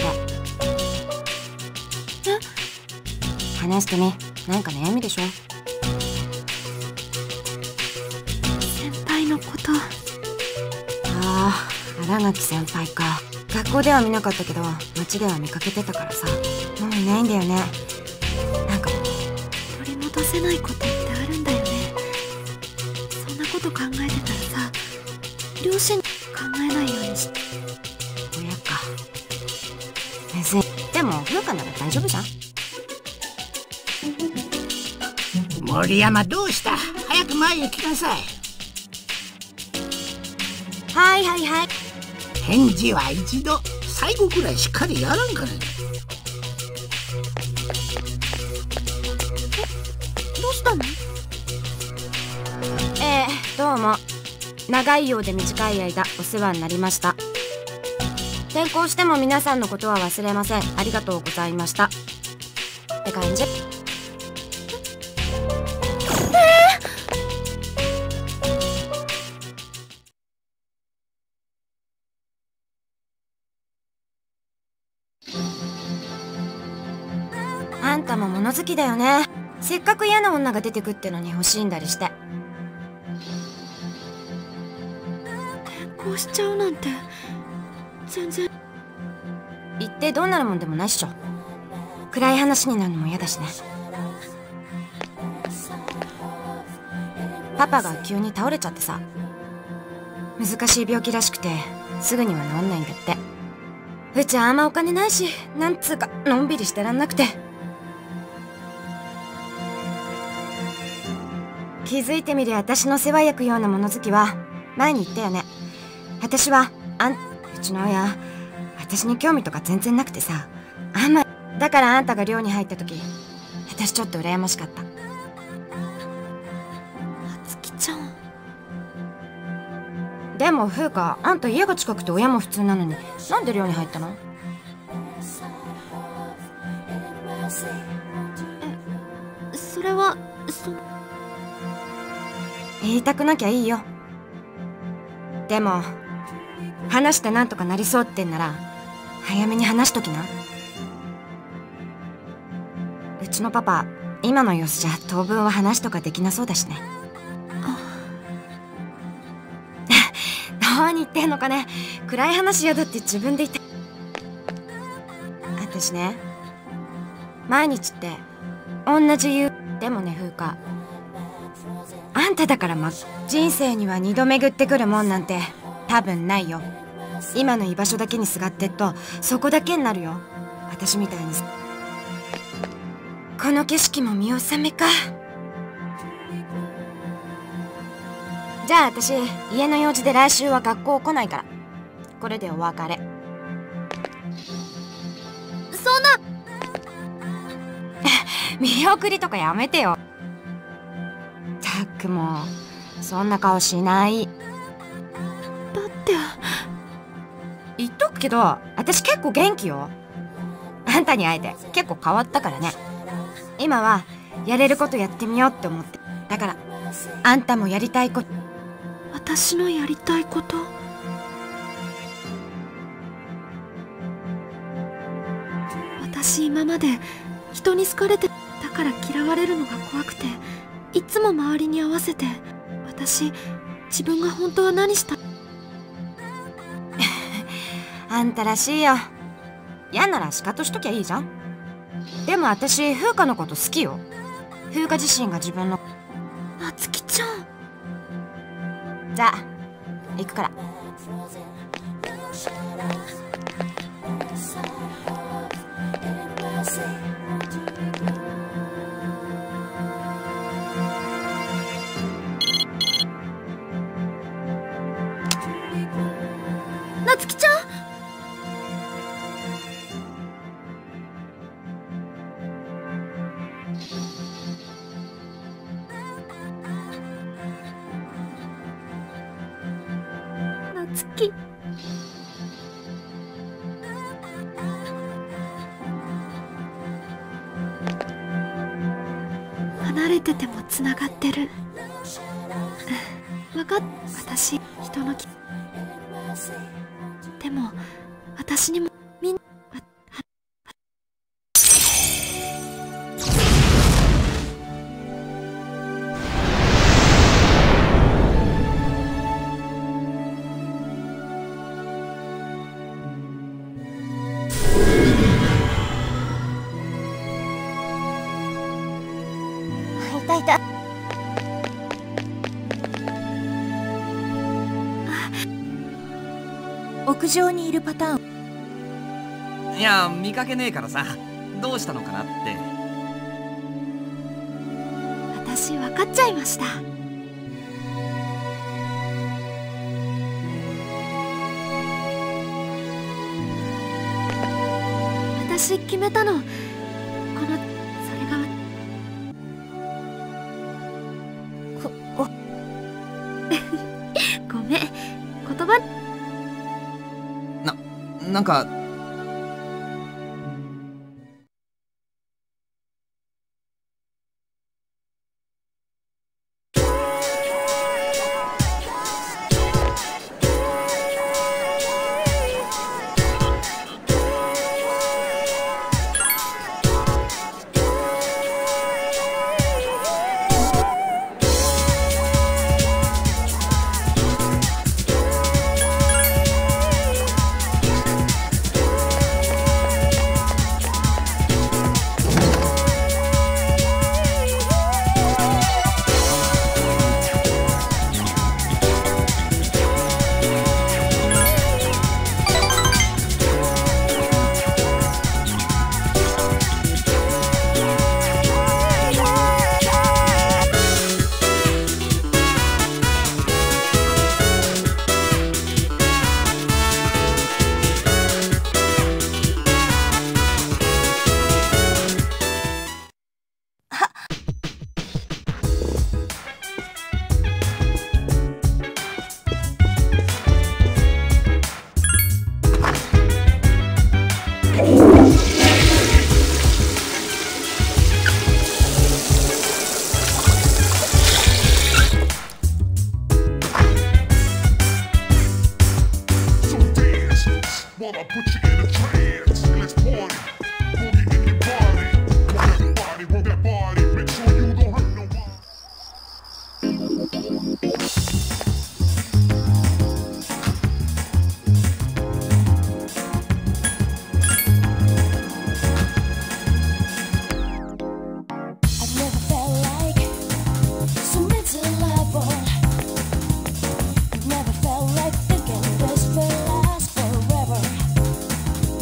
Speaker 2: え、話してみ。なんか悩みでしょ。
Speaker 1: 先輩のこと。
Speaker 2: ああ、新垣先輩か。学校では見なかったけど街では見かけてたからさ。もういないんだよね。なんか
Speaker 1: 取り戻せないことってあるんだよね。そんなこと考えてたらさ、両親に考えないようにして。
Speaker 2: 親か。むずい。でも風花なら大丈夫じゃん。
Speaker 6: 森山どうした？早く前へ来なさい。
Speaker 2: はいはいはい。
Speaker 6: 返事は一度、最後くらいしっかりやらんかね。
Speaker 1: どうしたの？
Speaker 2: えー、どうも。長いようで短い間お世話になりました。転校しても皆さんのことは忘れません。ありがとうございましたって感じ。あんたも物好きだよね。せっかく嫌な女が出てくってのに欲しんだりして。
Speaker 1: こうしちゃうなんて全然。
Speaker 2: 言ってどうなるもんでもないっしょ。暗い話になるのも嫌だしね。パパが急に倒れちゃってさ。難しい病気らしくてすぐには治んないんだって。うちあんまお金ないし、なんつうかのんびりしてらんなくて。気づいてみりゃ私の世話焼くような物好きは前に言ったよね。私はあんうちの親私に興味とか全然なくてさ、あんまだからあんたが寮に入った時私ちょっと羨ましかった。
Speaker 1: あつきちゃん。
Speaker 2: でも風花、あんた家が近くて親も普通なのになんで寮に入ったの？
Speaker 1: え、それはそ
Speaker 2: 言いたくなきゃいいよ。でも話してなんとかなりそうってんなら早めに話しときな。うちのパパ今の様子じゃ当分は話とかできなそうだしね。何言ってんのかね。暗い話やだって自分で言って。私ね、毎日って同じ言う。でもね風花、あんただからま人生には二度巡ってくるもんなんて多分ないよ。今の居場所だけにすがってっとそこだけになるよ。私みたいに。この景色も見納めか。じゃあ私家の用事で来週は学校来ないからこれでお別れ。
Speaker 1: そんな
Speaker 2: 見送りとかやめてよ。たくもうそんな顔しない。
Speaker 1: だって
Speaker 2: 言っとくけど私結構元気よ。あんたに会えて結構変わったからね。今はやれることやってみようって思って。だからあんたもやりたいこと。
Speaker 1: 私のやりたいこと。私今まで人に好かれてだから嫌われるのが怖くていつも周りに合わせて。私自分が本当は何した
Speaker 2: あんたらしいよ。嫌ならシカトしときゃいいじゃん。でも私風花のこと好きよ。風花自身が自分の。
Speaker 1: あつきちゃん。
Speaker 2: じゃあ行くから。
Speaker 1: なつきちゃん。なつき。 離れててもつながってる。分かっ私人の気でも私にもみんな
Speaker 2: いたいた。屋上にいるパターン。
Speaker 4: いや見かけねえからさ、どうしたのかなって。
Speaker 1: 私分かっちゃいました。私決めたの。このそれが
Speaker 2: こお
Speaker 1: ごめん、言葉
Speaker 4: な、なんか
Speaker 5: While I put you in a trance, let's party. Put me in your body. Work that body, work that body. Make sure you don't hurt no one.
Speaker 3: I've never felt like so miserable. I've never felt like thinking this will last forever.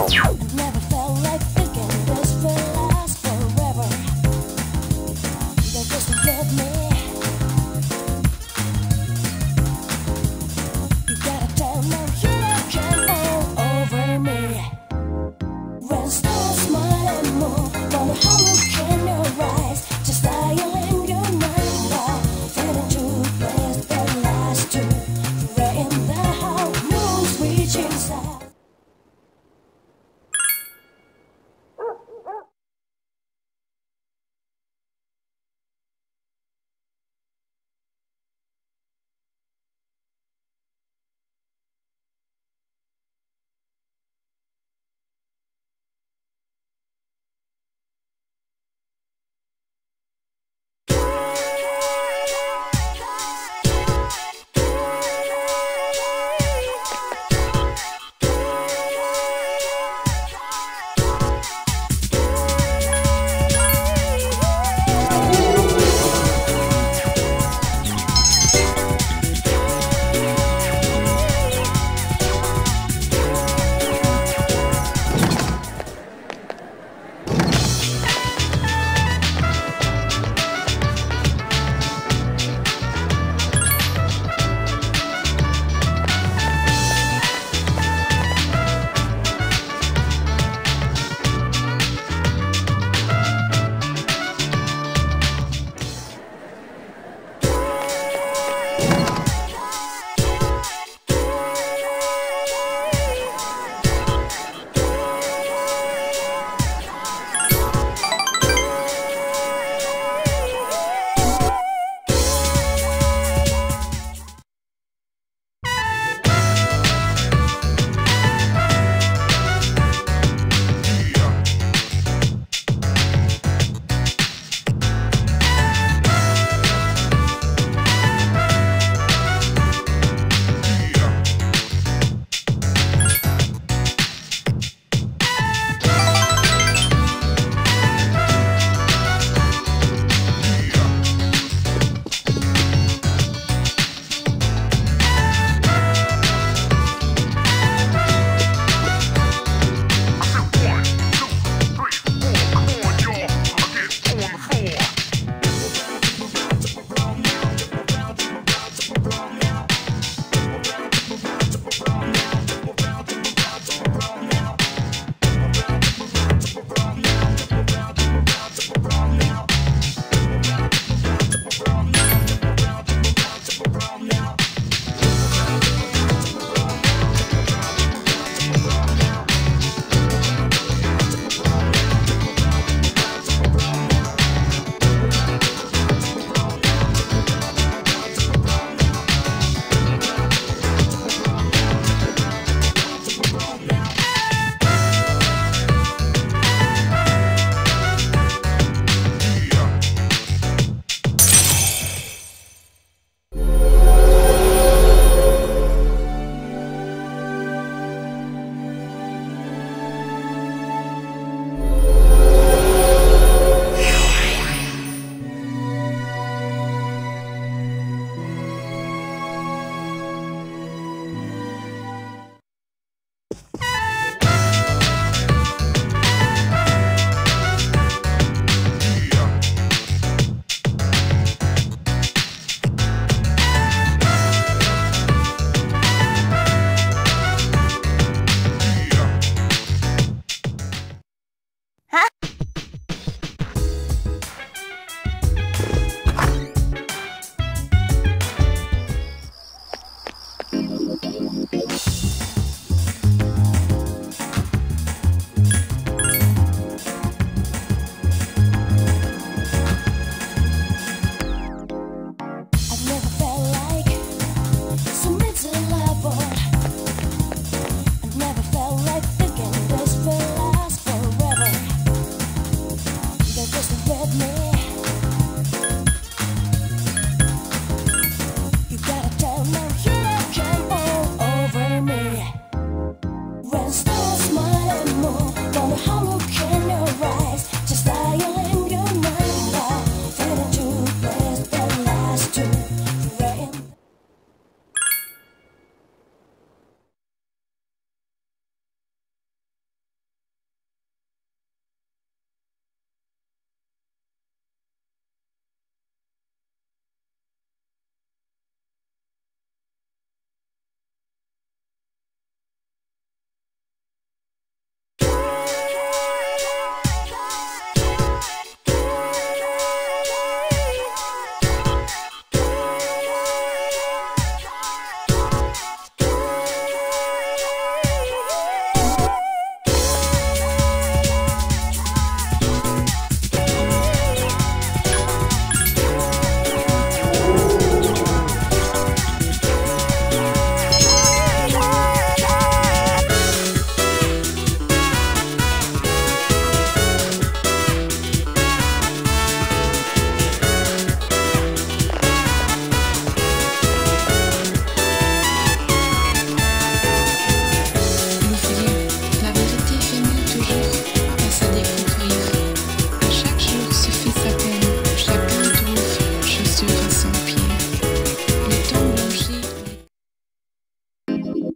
Speaker 3: never felt like thinking this will last forever. You just love me. You gotta tell me you can all over me. When stars smile and move, wonder how look in your eyes, just style in your mind. Fade into place that lasts to right in the house, moves reaching south.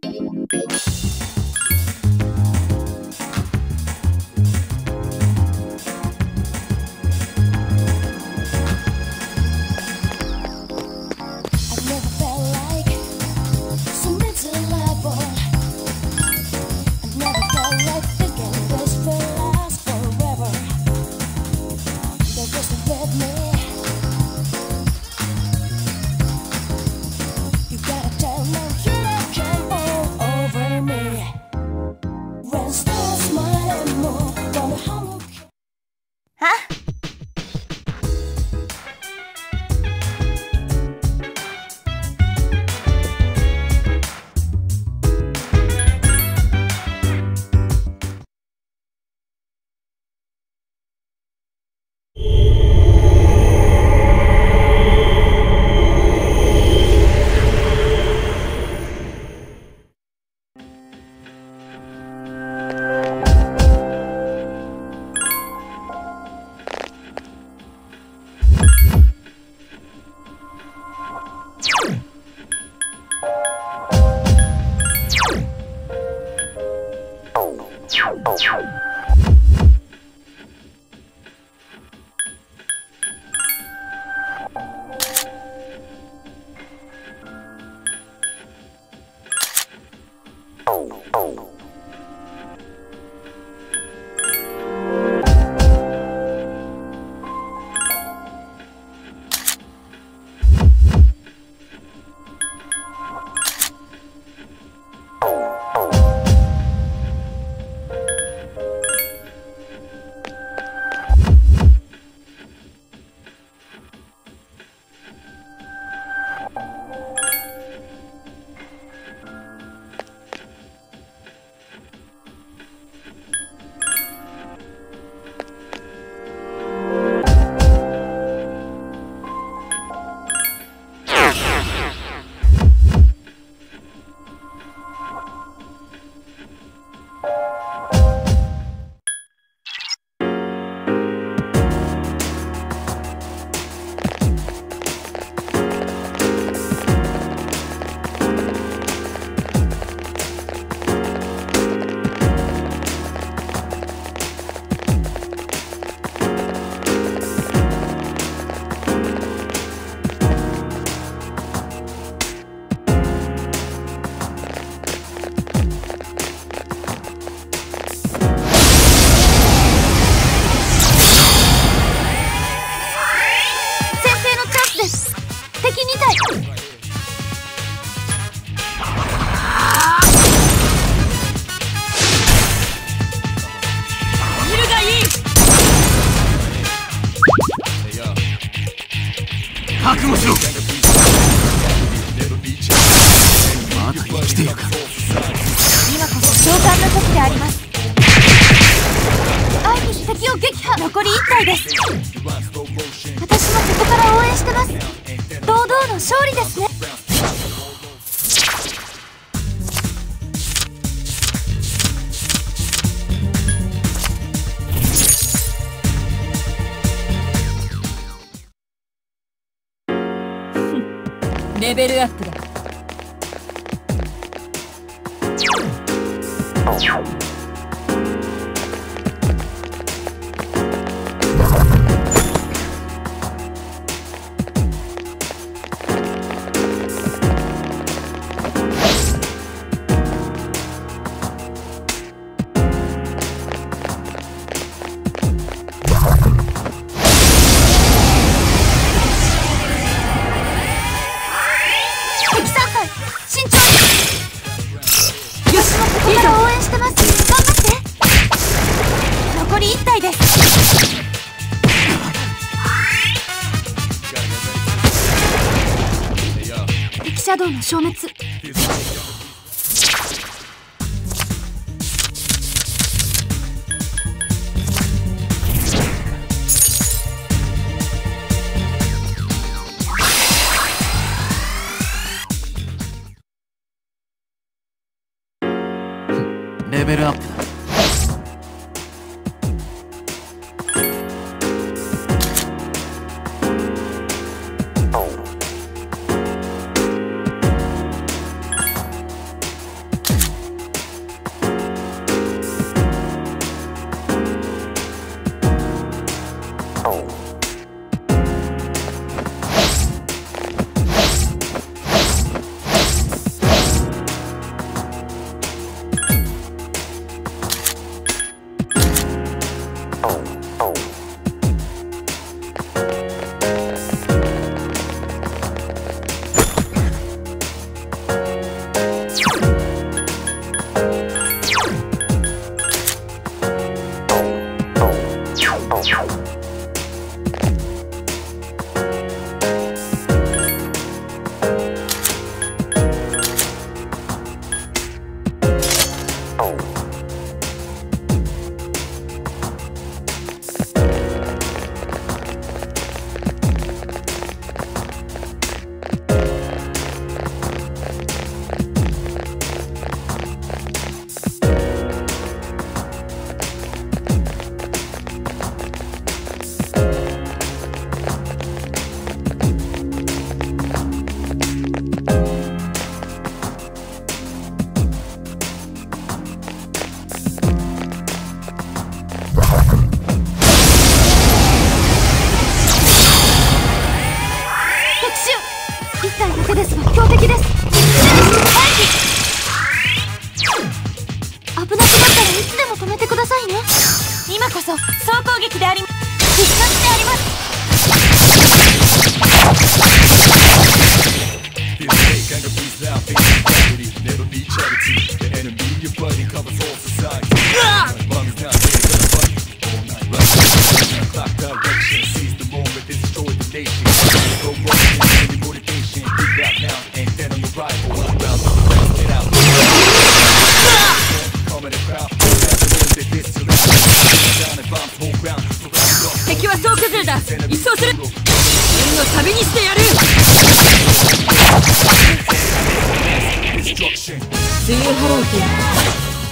Speaker 3: never felt like so miserable. I never felt like thinking this will last forever. They're just with me. You gotta tell them you don't come all over me. When stars smile and more, wonder how much.
Speaker 2: あ、
Speaker 4: 覚悟しろ。まだ生きているか。
Speaker 2: 今こそ召喚の時であります。愛に敵を撃破。残りいち体です。私もここから応援してます。堂々の勝利ですね。
Speaker 7: レベルアップだ。残りいち体です。敵シャドウの消滅。
Speaker 4: レベルアップだ。
Speaker 7: 今こそ総攻撃であり必殺であります。敵は総崩れだ。一掃する。剣の旅にしてやる。水泳ハローティ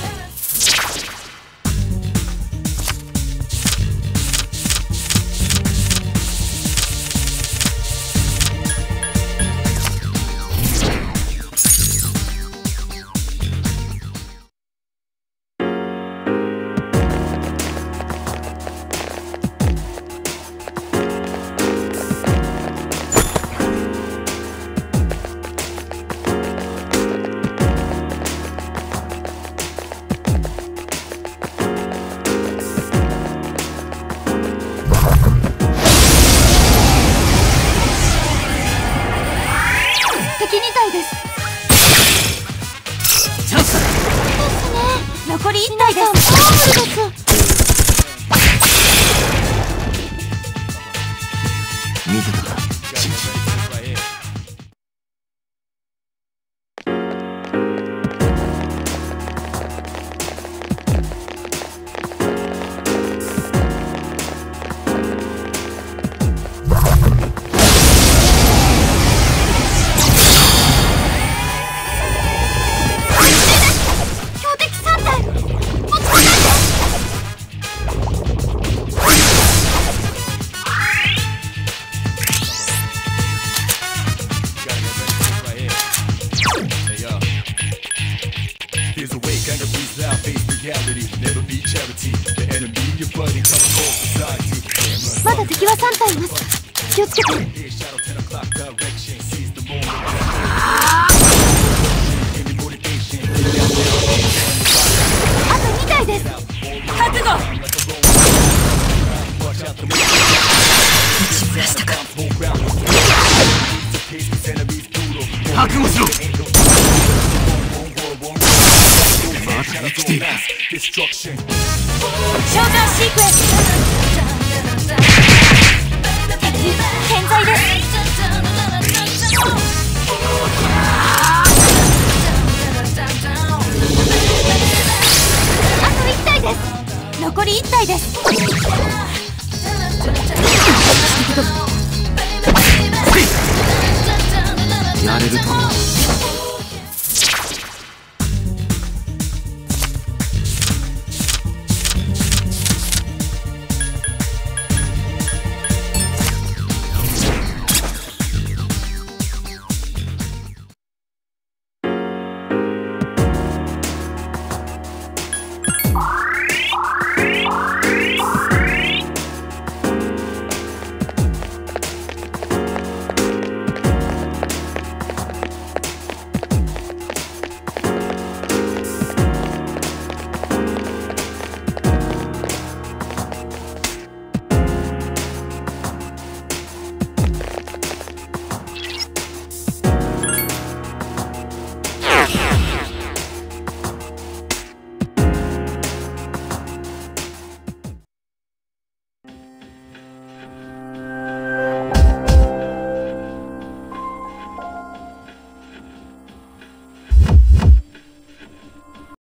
Speaker 7: 残りいち体です。パワフルです。
Speaker 4: 見てたか、シンジ。
Speaker 1: まだ敵はさん体います。気をつけて。あとに体です。覚悟。打ち漏らしたか。
Speaker 4: 覚悟しろ。まだ生きている。
Speaker 7: 召喚シークエンス。健在です。あといち体です。残りいち体です。
Speaker 4: やれると思う。